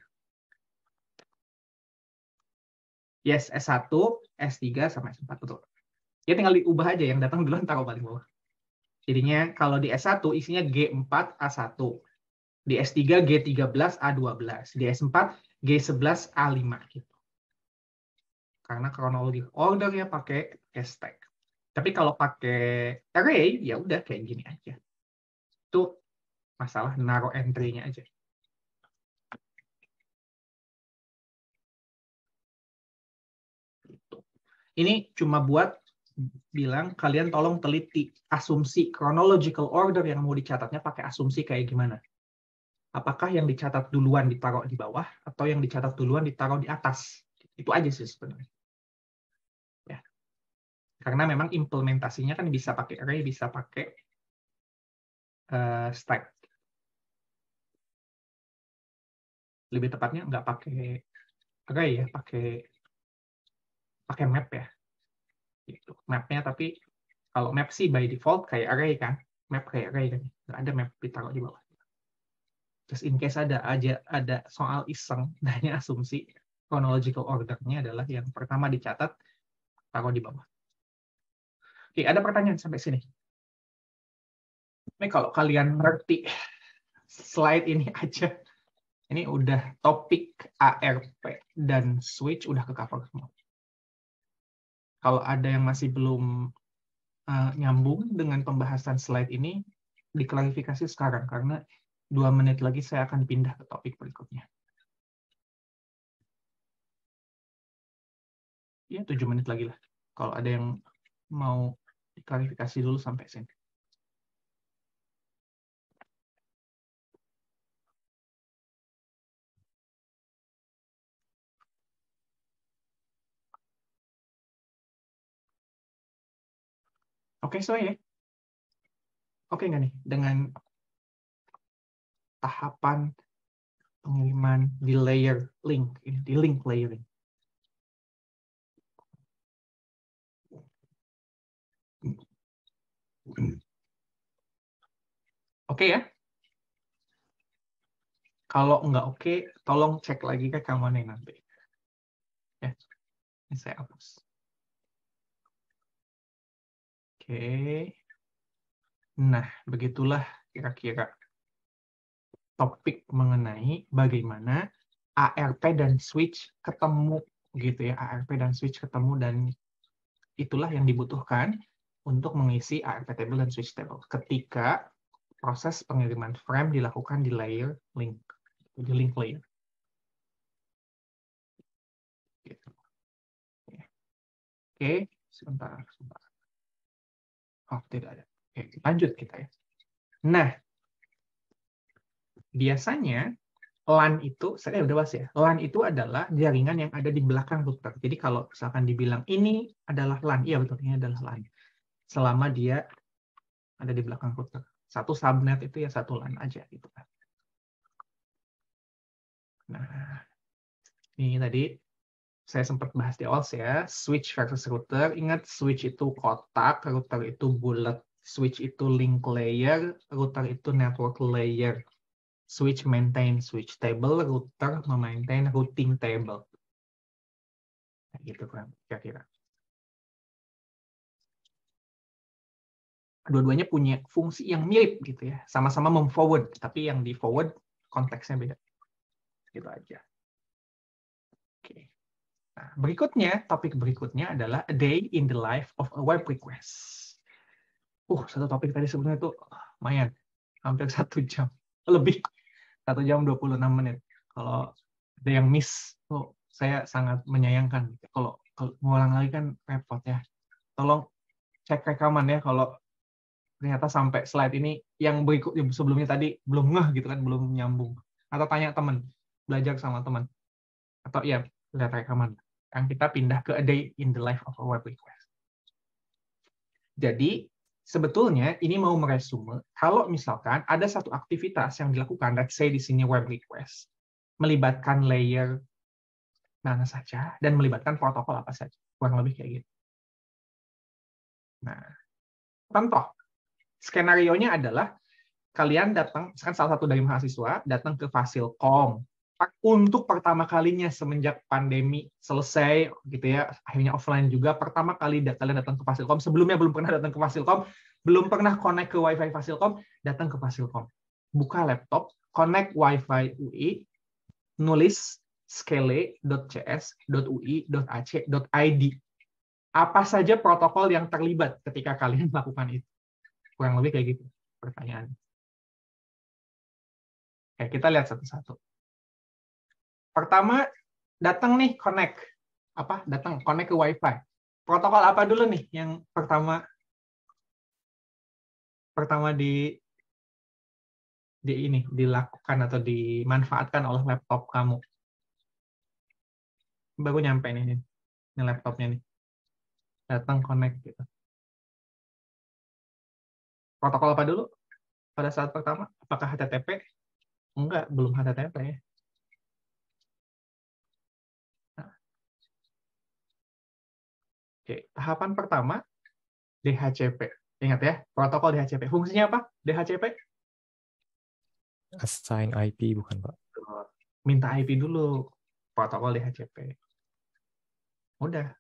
Yes, S satu, S tiga, sama S empat. Betul. Ya tinggal diubah aja, yang datang duluan taruh paling bawah. Jadinya kalau di S satu isinya G empat A satu. Di S tiga G tiga belas A dua belas. Di S empat G sebelas A lima gitu. Karena kronologi ordernya pakai stack. Tapi kalau pakai array ya udah kayak gini aja. Itu masalah naruh entry-nya aja. Ini cuma buat bilang kalian tolong teliti asumsi chronological order yang mau dicatatnya pakai asumsi kayak gimana. Apakah yang dicatat duluan ditaruh di bawah atau yang dicatat duluan ditaruh di atas? Itu aja sih sebenarnya. Ya. Karena memang implementasinya kan bisa pakai array, bisa pakai uh, stack. Lebih tepatnya nggak pakai array ya, pakai pakai map ya. Gitu. Mapnya tapi kalau map sih by default kayak array kan, map kayak array kan, nggak ada map ditaruh di bawah. Just in case ada aja ada soal iseng, hanya asumsi chronological order-nya adalah yang pertama dicatat, taruh di bawah. Oke, ada pertanyaan sampai sini. Ini kalau kalian ngerti slide ini aja, ini udah topik A R P dan switch udah ke cover semua. Kalau ada yang masih belum uh, nyambung dengan pembahasan slide ini, diklarifikasi sekarang, karena dua menit lagi saya akan pindah ke topik berikutnya. Ya, tujuh menit lagi lah. Kalau ada yang mau diklarifikasi dulu sampai sini. Oke, so ya. Oke nggak nih dengan tahapan pengiriman di layer link, ini di link layering. Oke ya. Kalau nggak oke, tolong cek lagi ke kamarnya nanti. Ya, ini saya hapus. Oke. Nah, begitulah kira-kira topik mengenai bagaimana A R P dan switch ketemu gitu ya, A R P dan switch ketemu, dan itulah yang dibutuhkan untuk mengisi A R P table dan switch table ketika proses pengiriman frame dilakukan di layer link, di link layer. Gitu. Oke, sebentar, sebentar. Oh, tidak ada. Oke, lanjut kita ya. Nah, biasanya LAN itu, saya udah bahas ya, LAN itu adalah jaringan yang ada di belakang router. Jadi kalau misalkan dibilang ini adalah LAN, iya betul, ini adalah LAN. Selama dia ada di belakang router. Satu subnet itu ya satu LAN aja gitu kan. Nah, ini tadi saya sempat bahas di awal ya, switch versus router. Ingat, switch itu kotak, router itu bulat. Switch itu link layer, router itu network layer. Switch maintain switch table, router memaintain routing table. Nah, gitu kan, kira-kira. Dua-duanya punya fungsi yang mirip gitu ya, sama-sama mem-forward, tapi yang di-forward konteksnya beda. Gitu aja. Oke. Nah, berikutnya, topik berikutnya adalah a day in the life of a web request. Uh, satu topik tadi sebenarnya itu lumayan, hampir satu jam lebih, satu jam dua puluh enam menit. Kalau ada yang miss, tuh saya sangat menyayangkan. Kalau, kalau ngulang lagi kan repot ya. Tolong cek rekaman ya kalau ternyata sampai slide ini yang berikut sebelumnya tadi belum ngeh gitu kan, belum nyambung. Atau tanya teman, belajar sama teman. Atau ya lihat rekaman. Yang kita pindah ke a day in the life of a web request. Jadi sebetulnya ini mau meresume, kalau misalkan ada satu aktivitas yang dilakukan, let's say di sini web request, melibatkan layer mana saja, dan melibatkan protokol apa saja. Kurang lebih kayak gitu. Nah, contoh, skenario-nya adalah, kalian datang, misalkan salah satu dari mahasiswa, datang ke Fasilkom, untuk pertama kalinya semenjak pandemi selesai, gitu ya, akhirnya offline juga, pertama kali kalian datang ke Fasilkom, sebelumnya belum pernah datang ke Fasilkom, belum pernah connect ke Wi-Fi Fasilkom, datang ke Fasilkom. Buka laptop, connect Wi-Fi U I, nulis skele dot c s dot u i dot a c dot i d. Apa saja protokol yang terlibat ketika kalian melakukan itu? Kurang lebih kayak gitu pertanyaan. Oke, kita lihat satu-satu. Pertama, datang nih connect. Apa? Datang connect ke Wi-Fi. Protokol apa dulu nih yang pertama pertama di di ini dilakukan atau dimanfaatkan oleh laptop kamu? baru nyampe nih, nih, ini laptopnya nih. Datang connect gitu. Protokol apa dulu pada saat pertama? Apakah H T T P? Enggak, belum H T T P ya. Nah, oke, tahapan pertama D H C P. Ingat ya, protokol D H C P. Fungsinya apa? D H C P? Assign I P bukan, Pak? Minta I P dulu. Protokol D H C P. Udah.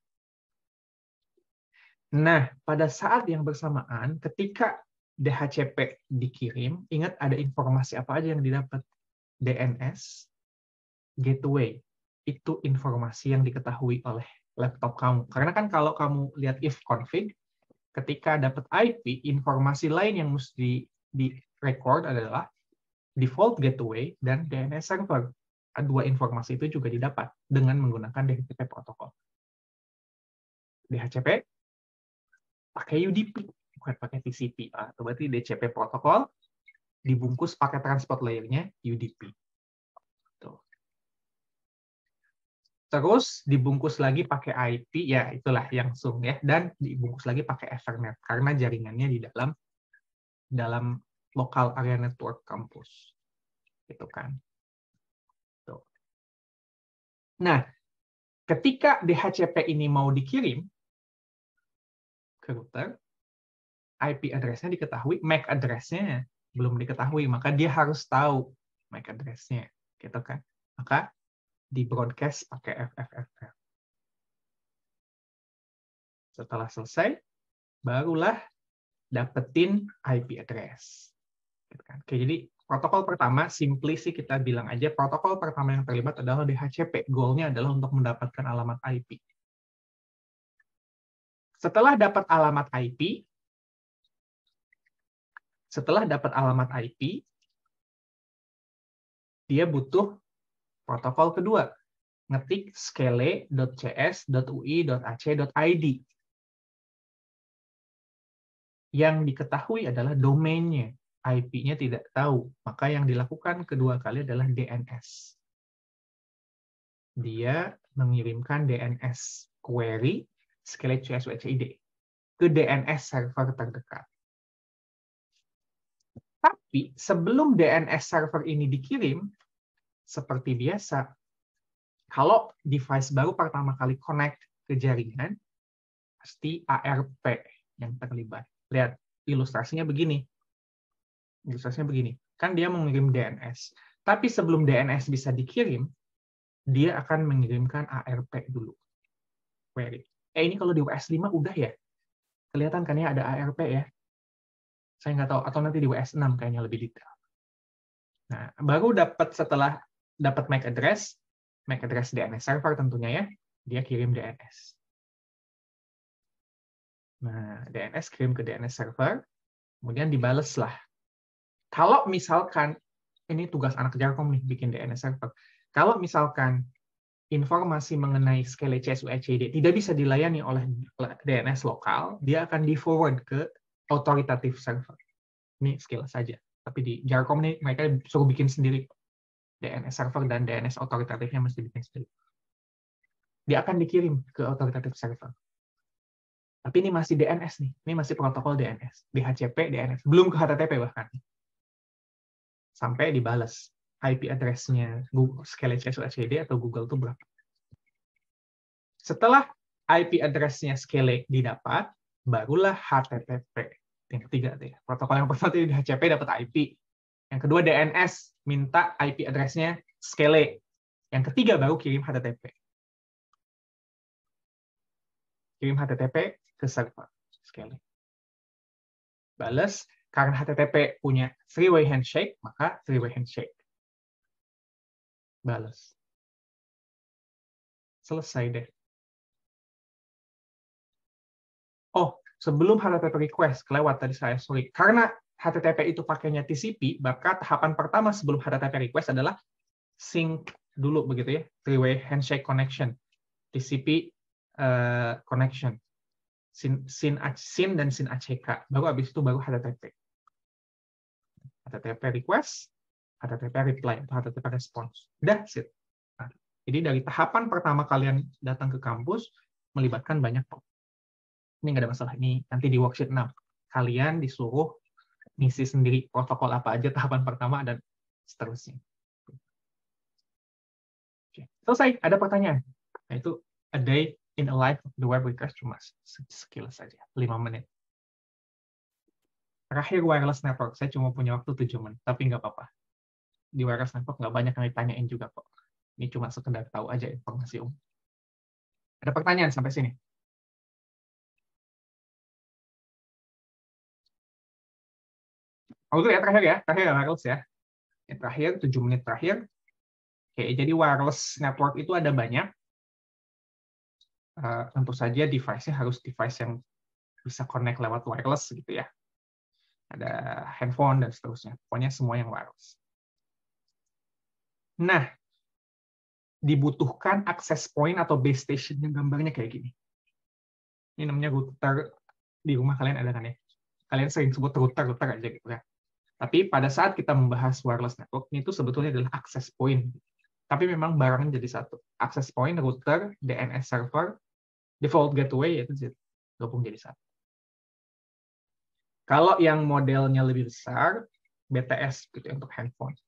Nah, pada saat yang bersamaan, ketika D H C P dikirim, ingat ada informasi apa aja yang didapat? D N S, gateway. Itu informasi yang diketahui oleh laptop kamu. Karena kan kalau kamu lihat if config, ketika dapat I P, informasi lain yang mesti di-record adalah default gateway dan D N S server. Dua informasi itu juga didapat dengan menggunakan D H C P protokol. D H C P pakai U D P, bukan pakai T C P. Atau berarti D C P protokol dibungkus pakai transport layer-nya U D P. Tuh. Terus dibungkus lagi pakai I P, ya itulah yang sung ya, dan dibungkus lagi pakai Ethernet karena jaringannya di dalam dalam local area network kampus. Gitu kan. Tuh. Nah, ketika D H C P ini mau dikirim ke router, I P address-nya diketahui, M A C address-nya belum diketahui, maka dia harus tahu M A C address-nya, gitu kan. Maka di broadcast pakai F F F F. Setelah selesai, barulah dapetin I P address. Gitu kan. Oke, jadi protokol pertama, simply sih kita bilang aja, protokol pertama yang terlibat adalah D H C P. Goal-nya adalah untuk mendapatkan alamat I P. Setelah dapat alamat I P, setelah dapat alamat I P, dia butuh protokol kedua. Ngetik skele dot c s dot u i dot a c dot i d. Yang diketahui adalah domainnya. I P-nya tidak tahu. Maka yang dilakukan kedua kali adalah D N S. Dia mengirimkan D N S query skele C S U C I D ke D N S server terdekat. Tapi sebelum D N S server ini dikirim, seperti biasa, kalau device baru pertama kali connect ke jaringan, pasti A R P yang terlibat. Lihat, ilustrasinya begini. Ilustrasinya begini. Kan dia mengirim D N S. Tapi sebelum D N S bisa dikirim, dia akan mengirimkan A R P dulu. Query. Eh, ini kalau di W S lima udah ya? Kelihatan kan ya ada A R P ya? Saya nggak tahu. Atau nanti di W S enam kayaknya lebih detail. Nah, baru dapat setelah dapat M A C address, M A C address D N S server tentunya ya, dia kirim D N S. Nah, D N S kirim ke D N S server, kemudian dibales lah. Kalau misalkan, ini tugas anak Jarkom nih, bikin D N S server. Kalau misalkan informasi mengenai skele C S U C I D tidak bisa dilayani oleh D N S lokal, dia akan di-forward ke authoritative server. Ini skill saja. Tapi di Jarkom nih, mereka suruh bikin sendiri. D N S server dan D N S authoritative-nya mesti bikin sendiri. Dia akan dikirim ke authoritative server. Tapi ini masih D N S nih. Ini masih protokol D N S. D H C P, D N S. Belum ke H T T P bahkan. Sampai dibales. I P address-nya Google, skele C S U C I D atau Google itu berapa. Setelah I P address-nya skele didapat, barulah H T T P. Yang ketiga, ya. Protokol yang pertama itu D H C P dapat I P. Yang kedua D N S, minta I P address-nya skele. Yang ketiga baru kirim H T T P. Kirim H T T P ke server skele. Bales, karena H T T P punya three-way handshake, maka three-way handshake. Balas. Selesai deh. Oh, sebelum H T T P request, kelewat tadi saya, sorry. Karena H T T P itu pakainya T C P, maka tahapan pertama sebelum H T T P request adalah sync dulu, begitu ya. Three-way handshake connection. T C P uh, connection. Sin, sin, sin dan sin A C K. Baru habis itu baru H T T P. H T T P request, H T T P reply, atau H T T P response. That's it. Nah, Jadi dari tahapan pertama kalian datang ke kampus, melibatkan banyak top. Ini nggak ada masalah. Ini nanti di worksheet enam. Kalian disuruh ngisi sendiri protokol apa aja tahapan pertama dan seterusnya. Oke. Selesai. Ada pertanyaan? Nah, itu a day in a life of the web workers cuma sekilas saja, lima menit. Terakhir wireless network, saya cuma punya waktu tujuh menit, tapi nggak apa-apa. Di wireless network nggak banyak yang ditanyain juga kok. Ini cuma sekedar tahu aja informasi umum. Ada pertanyaan sampai sini? Oh, itu ya terakhir ya, terakhir ya wireless ya. Yang terakhir, tujuh menit terakhir. Oke, jadi wireless network itu ada banyak. Uh, tentu saja device-nya harus device yang bisa connect lewat wireless gitu ya. Ada handphone dan seterusnya. Pokoknya semua yang wireless. Nah, dibutuhkan access point atau base station yang gambarnya kayak gini. Ini namanya router. Di rumah kalian ada kan ya? Kalian sering sebut router-router aja gitu ya. Tapi pada saat kita membahas wireless network, itu sebetulnya adalah access point. Tapi memang barangnya jadi satu. Access point, router, D N S server, default gateway, itu gabung jadi satu. Kalau yang modelnya lebih besar, B T S gitu untuk handphone.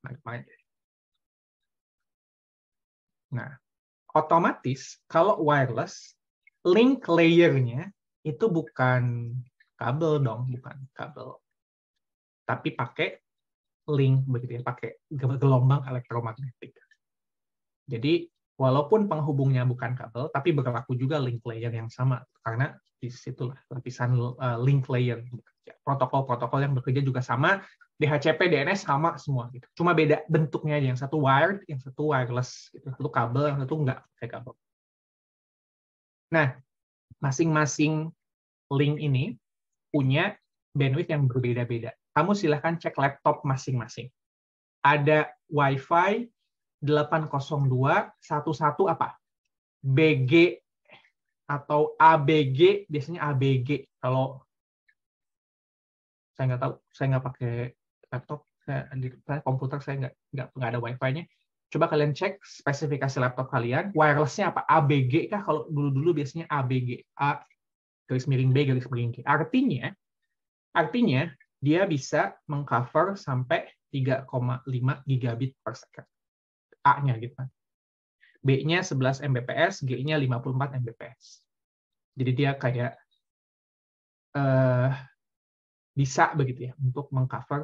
Nah, otomatis kalau wireless, link layer-nya itu bukan kabel dong, bukan kabel. Tapi pakai link begitu ya, pakai gelombang elektromagnetik. Jadi walaupun penghubungnya bukan kabel, tapi berlaku juga link layer yang sama karena di situlah lapisan link layer. Protokol-protokol yang bekerja juga sama, D H C P, D N S sama semua gitu. Cuma beda bentuknya aja, yang satu wired, yang satu wireless gitu. Satu kabel, yang satu enggak pakai kabel. Nah, masing-masing link ini punya bandwidth yang berbeda-beda. Kamu silahkan cek laptop masing-masing. Ada Wi-Fi delapan nol dua satu satu apa? B G atau A B G, biasanya A B G. Kalau saya nggak tahu, saya nggak pakai laptop, saya, di saya, komputer saya nggak nggak nggak ada Wi-Fi-nya. Coba kalian cek spesifikasi laptop kalian, wireless-nya apa? A B G kah? Kalau dulu-dulu biasanya A B G, A garis miring B garis miring G. Artinya, artinya dia bisa mengcover sampai tiga koma lima gigabit per second. A-nya gitu kan. B-nya sebelas megabit per second, G-nya lima puluh empat megabit per second. Jadi dia kayak uh, bisa begitu ya untuk mengcover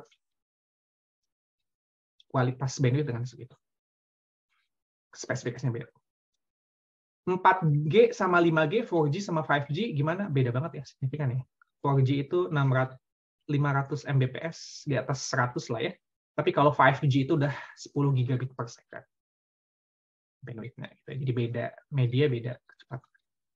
kualitas bandwidth dengan segitu. Spesifikasinya beda. empat G sama lima G, empat G sama lima G gimana? Beda banget ya, signifikan ya. empat G itu lima ratus megabit per second, di atas seratus lah ya. Tapi kalau lima G itu udah sepuluh gigabit per second. Bandwidth-nya gitu. Jadi beda media, beda kecepatan.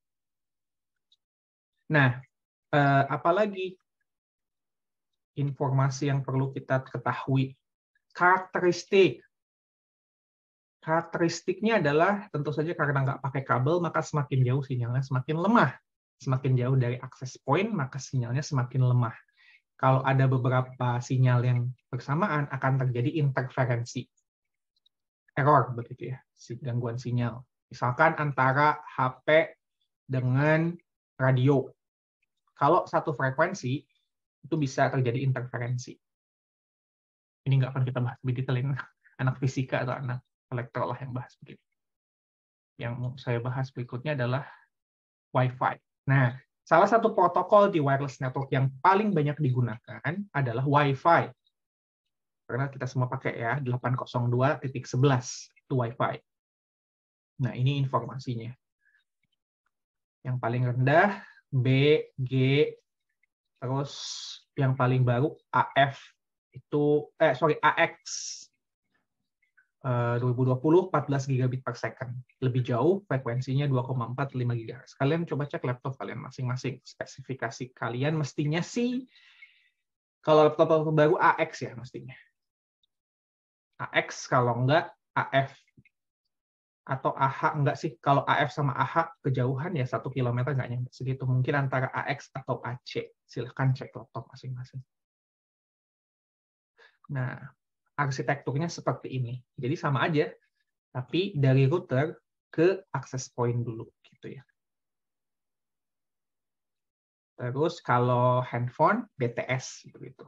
Nah, eh, apalagi informasi yang perlu kita ketahui? Karakteristik. Karakteristiknya adalah tentu saja karena nggak pakai kabel, maka semakin jauh sinyalnya semakin lemah. Semakin jauh dari access point, maka sinyalnya semakin lemah. Kalau ada beberapa sinyal yang bersamaan, akan terjadi interferensi. Error, begitu ya, gangguan sinyal. Misalkan antara H P dengan radio. Kalau satu frekuensi, itu bisa terjadi interferensi. Ini nggak akan kita bahas lebih detailin. Anak fisika atau anak elektro lah yang bahas begini. Yang mau saya bahas berikutnya adalah Wi-Fi. Nah, salah satu protokol di wireless network yang paling banyak digunakan adalah Wi-Fi. Karena kita semua pakai ya, delapan nol dua titik sebelas itu Wi-Fi. Nah, ini informasinya. Yang paling rendah B, G, terus yang paling baru A F itu eh sorry A X dua ribu dua puluh empat belas gigabit per second. Lebih jauh, frekuensinya dua koma empat lima gigahertz. Kalian coba cek laptop kalian masing-masing. Spesifikasi kalian mestinya sih, kalau laptop baru A X ya mestinya. A X kalau enggak A F. Atau A H enggak sih. Kalau A F sama A H kejauhan ya satu kilometer enggak nyampe segitu. Mungkin antara A X atau A C. Silahkan cek laptop masing-masing. Nah, arsitekturnya seperti ini. Jadi sama aja. Tapi dari router ke access point dulu gitu ya. Terus kalau handphone B T S begitu.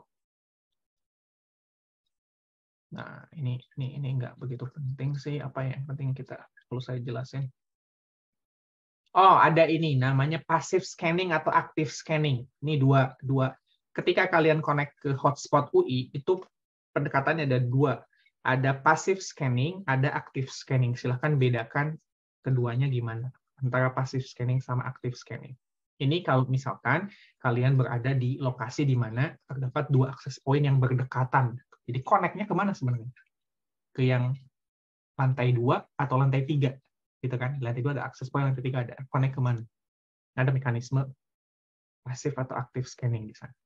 Nah, ini ini ini nggak begitu penting sih, apa yang penting kita perlu saya jelasin. Oh, ada ini namanya passive scanning atau active scanning. Ini dua dua. Ketika kalian connect ke hotspot U I, itu pendekatannya ada dua. Ada passive scanning, ada active scanning. Silahkan bedakan keduanya gimana. Antara passive scanning sama active scanning. Ini kalau misalkan kalian berada di lokasi di mana terdapat dua access point yang berdekatan. Jadi connect-nya kemana sebenarnya? Ke yang lantai dua atau lantai tiga. Gitu kan? Lantai dua ada access point, lantai tiga ada. Connect kemana? Ada mekanisme passive atau active scanning di sana.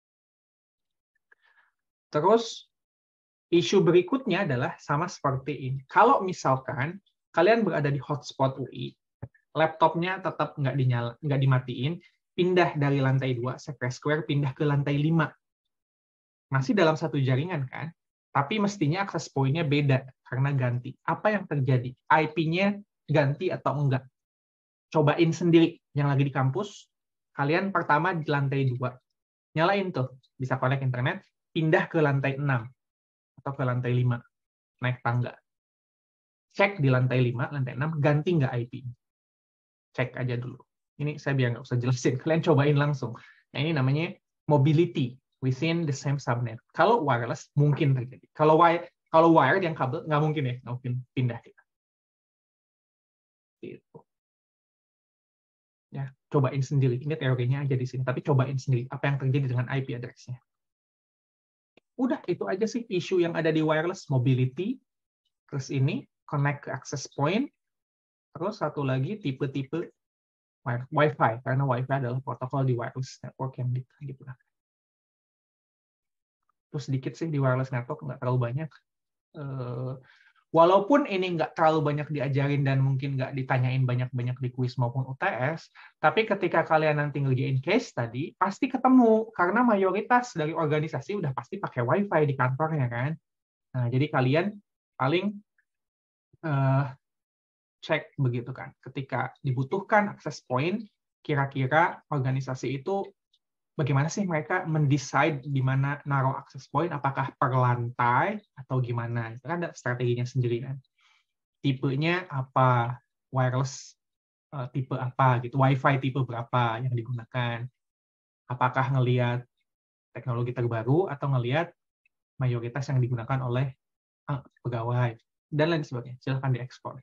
Terus, isu berikutnya adalah sama seperti ini. Kalau misalkan kalian berada di hotspot U I, laptopnya tetap nggak dinyala, nggak dimatiin, pindah dari lantai dua, Secret Square, pindah ke lantai lima. Masih dalam satu jaringan kan? Tapi mestinya access point-nya beda karena ganti. Apa yang terjadi? I P-nya ganti atau enggak? Cobain sendiri yang lagi di kampus. Kalian pertama di lantai dua. Nyalain tuh, bisa connect internet, pindah ke lantai enam atau ke lantai lima, naik tangga. Cek di lantai lima, lantai enam, ganti nggak I P. Cek aja dulu. Ini saya biar nggak usah jelasin, kalian cobain langsung. Nah, ini namanya mobility within the same subnet. Kalau wireless mungkin terjadi. Kalau wire, kalau wired yang kabel nggak mungkin ya, nggak mungkin pindah kita. Gitu. Ya, cobain sendiri. Ini teorinya aja di sini, tapi cobain sendiri apa yang terjadi dengan I P address-nya. Udah, itu aja sih isu yang ada di wireless, mobility, terus ini connect ke access point, terus satu lagi tipe-tipe Wi-Fi, karena Wi-Fi adalah protokol di wireless network yang digunakan. Terus sedikit sih di wireless network, nggak terlalu banyak. Uh, walaupun ini nggak terlalu banyak diajarin dan mungkin nggak ditanyain banyak-banyak di kuis maupun U T S, tapi ketika kalian nanti ngerjain case tadi, pasti ketemu, karena mayoritas dari organisasi udah pasti pakai Wi-Fi di kantornya kan. Nah, jadi kalian paling uh, cek begitu kan. Ketika dibutuhkan access point, kira-kira organisasi itu bagaimana sih mereka mendecide di mana naruh access point, apakah per lantai atau gimana. Itu kan ada strateginya sendiri kan. Tipenya apa, wireless uh, tipe apa gitu, Wi-Fi tipe berapa yang digunakan. Apakah ngelihat teknologi terbaru atau ngelihat mayoritas yang digunakan oleh uh, pegawai dan lain sebagainya. Silahkan diekspor.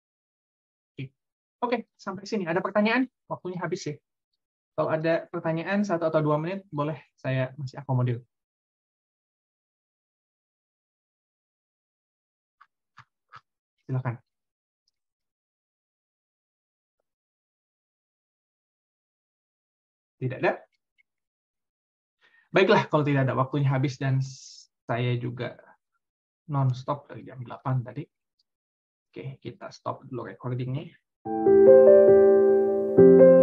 Oke, sampai sini. Ada pertanyaan? Waktunya habis ya. Kalau ada pertanyaan satu atau dua menit, boleh saya masih akomodir. Silakan. Tidak ada? Baiklah, kalau tidak ada, waktunya habis dan saya juga non-stop dari jam delapan tadi. Oke, kita stop dulu recordingnya.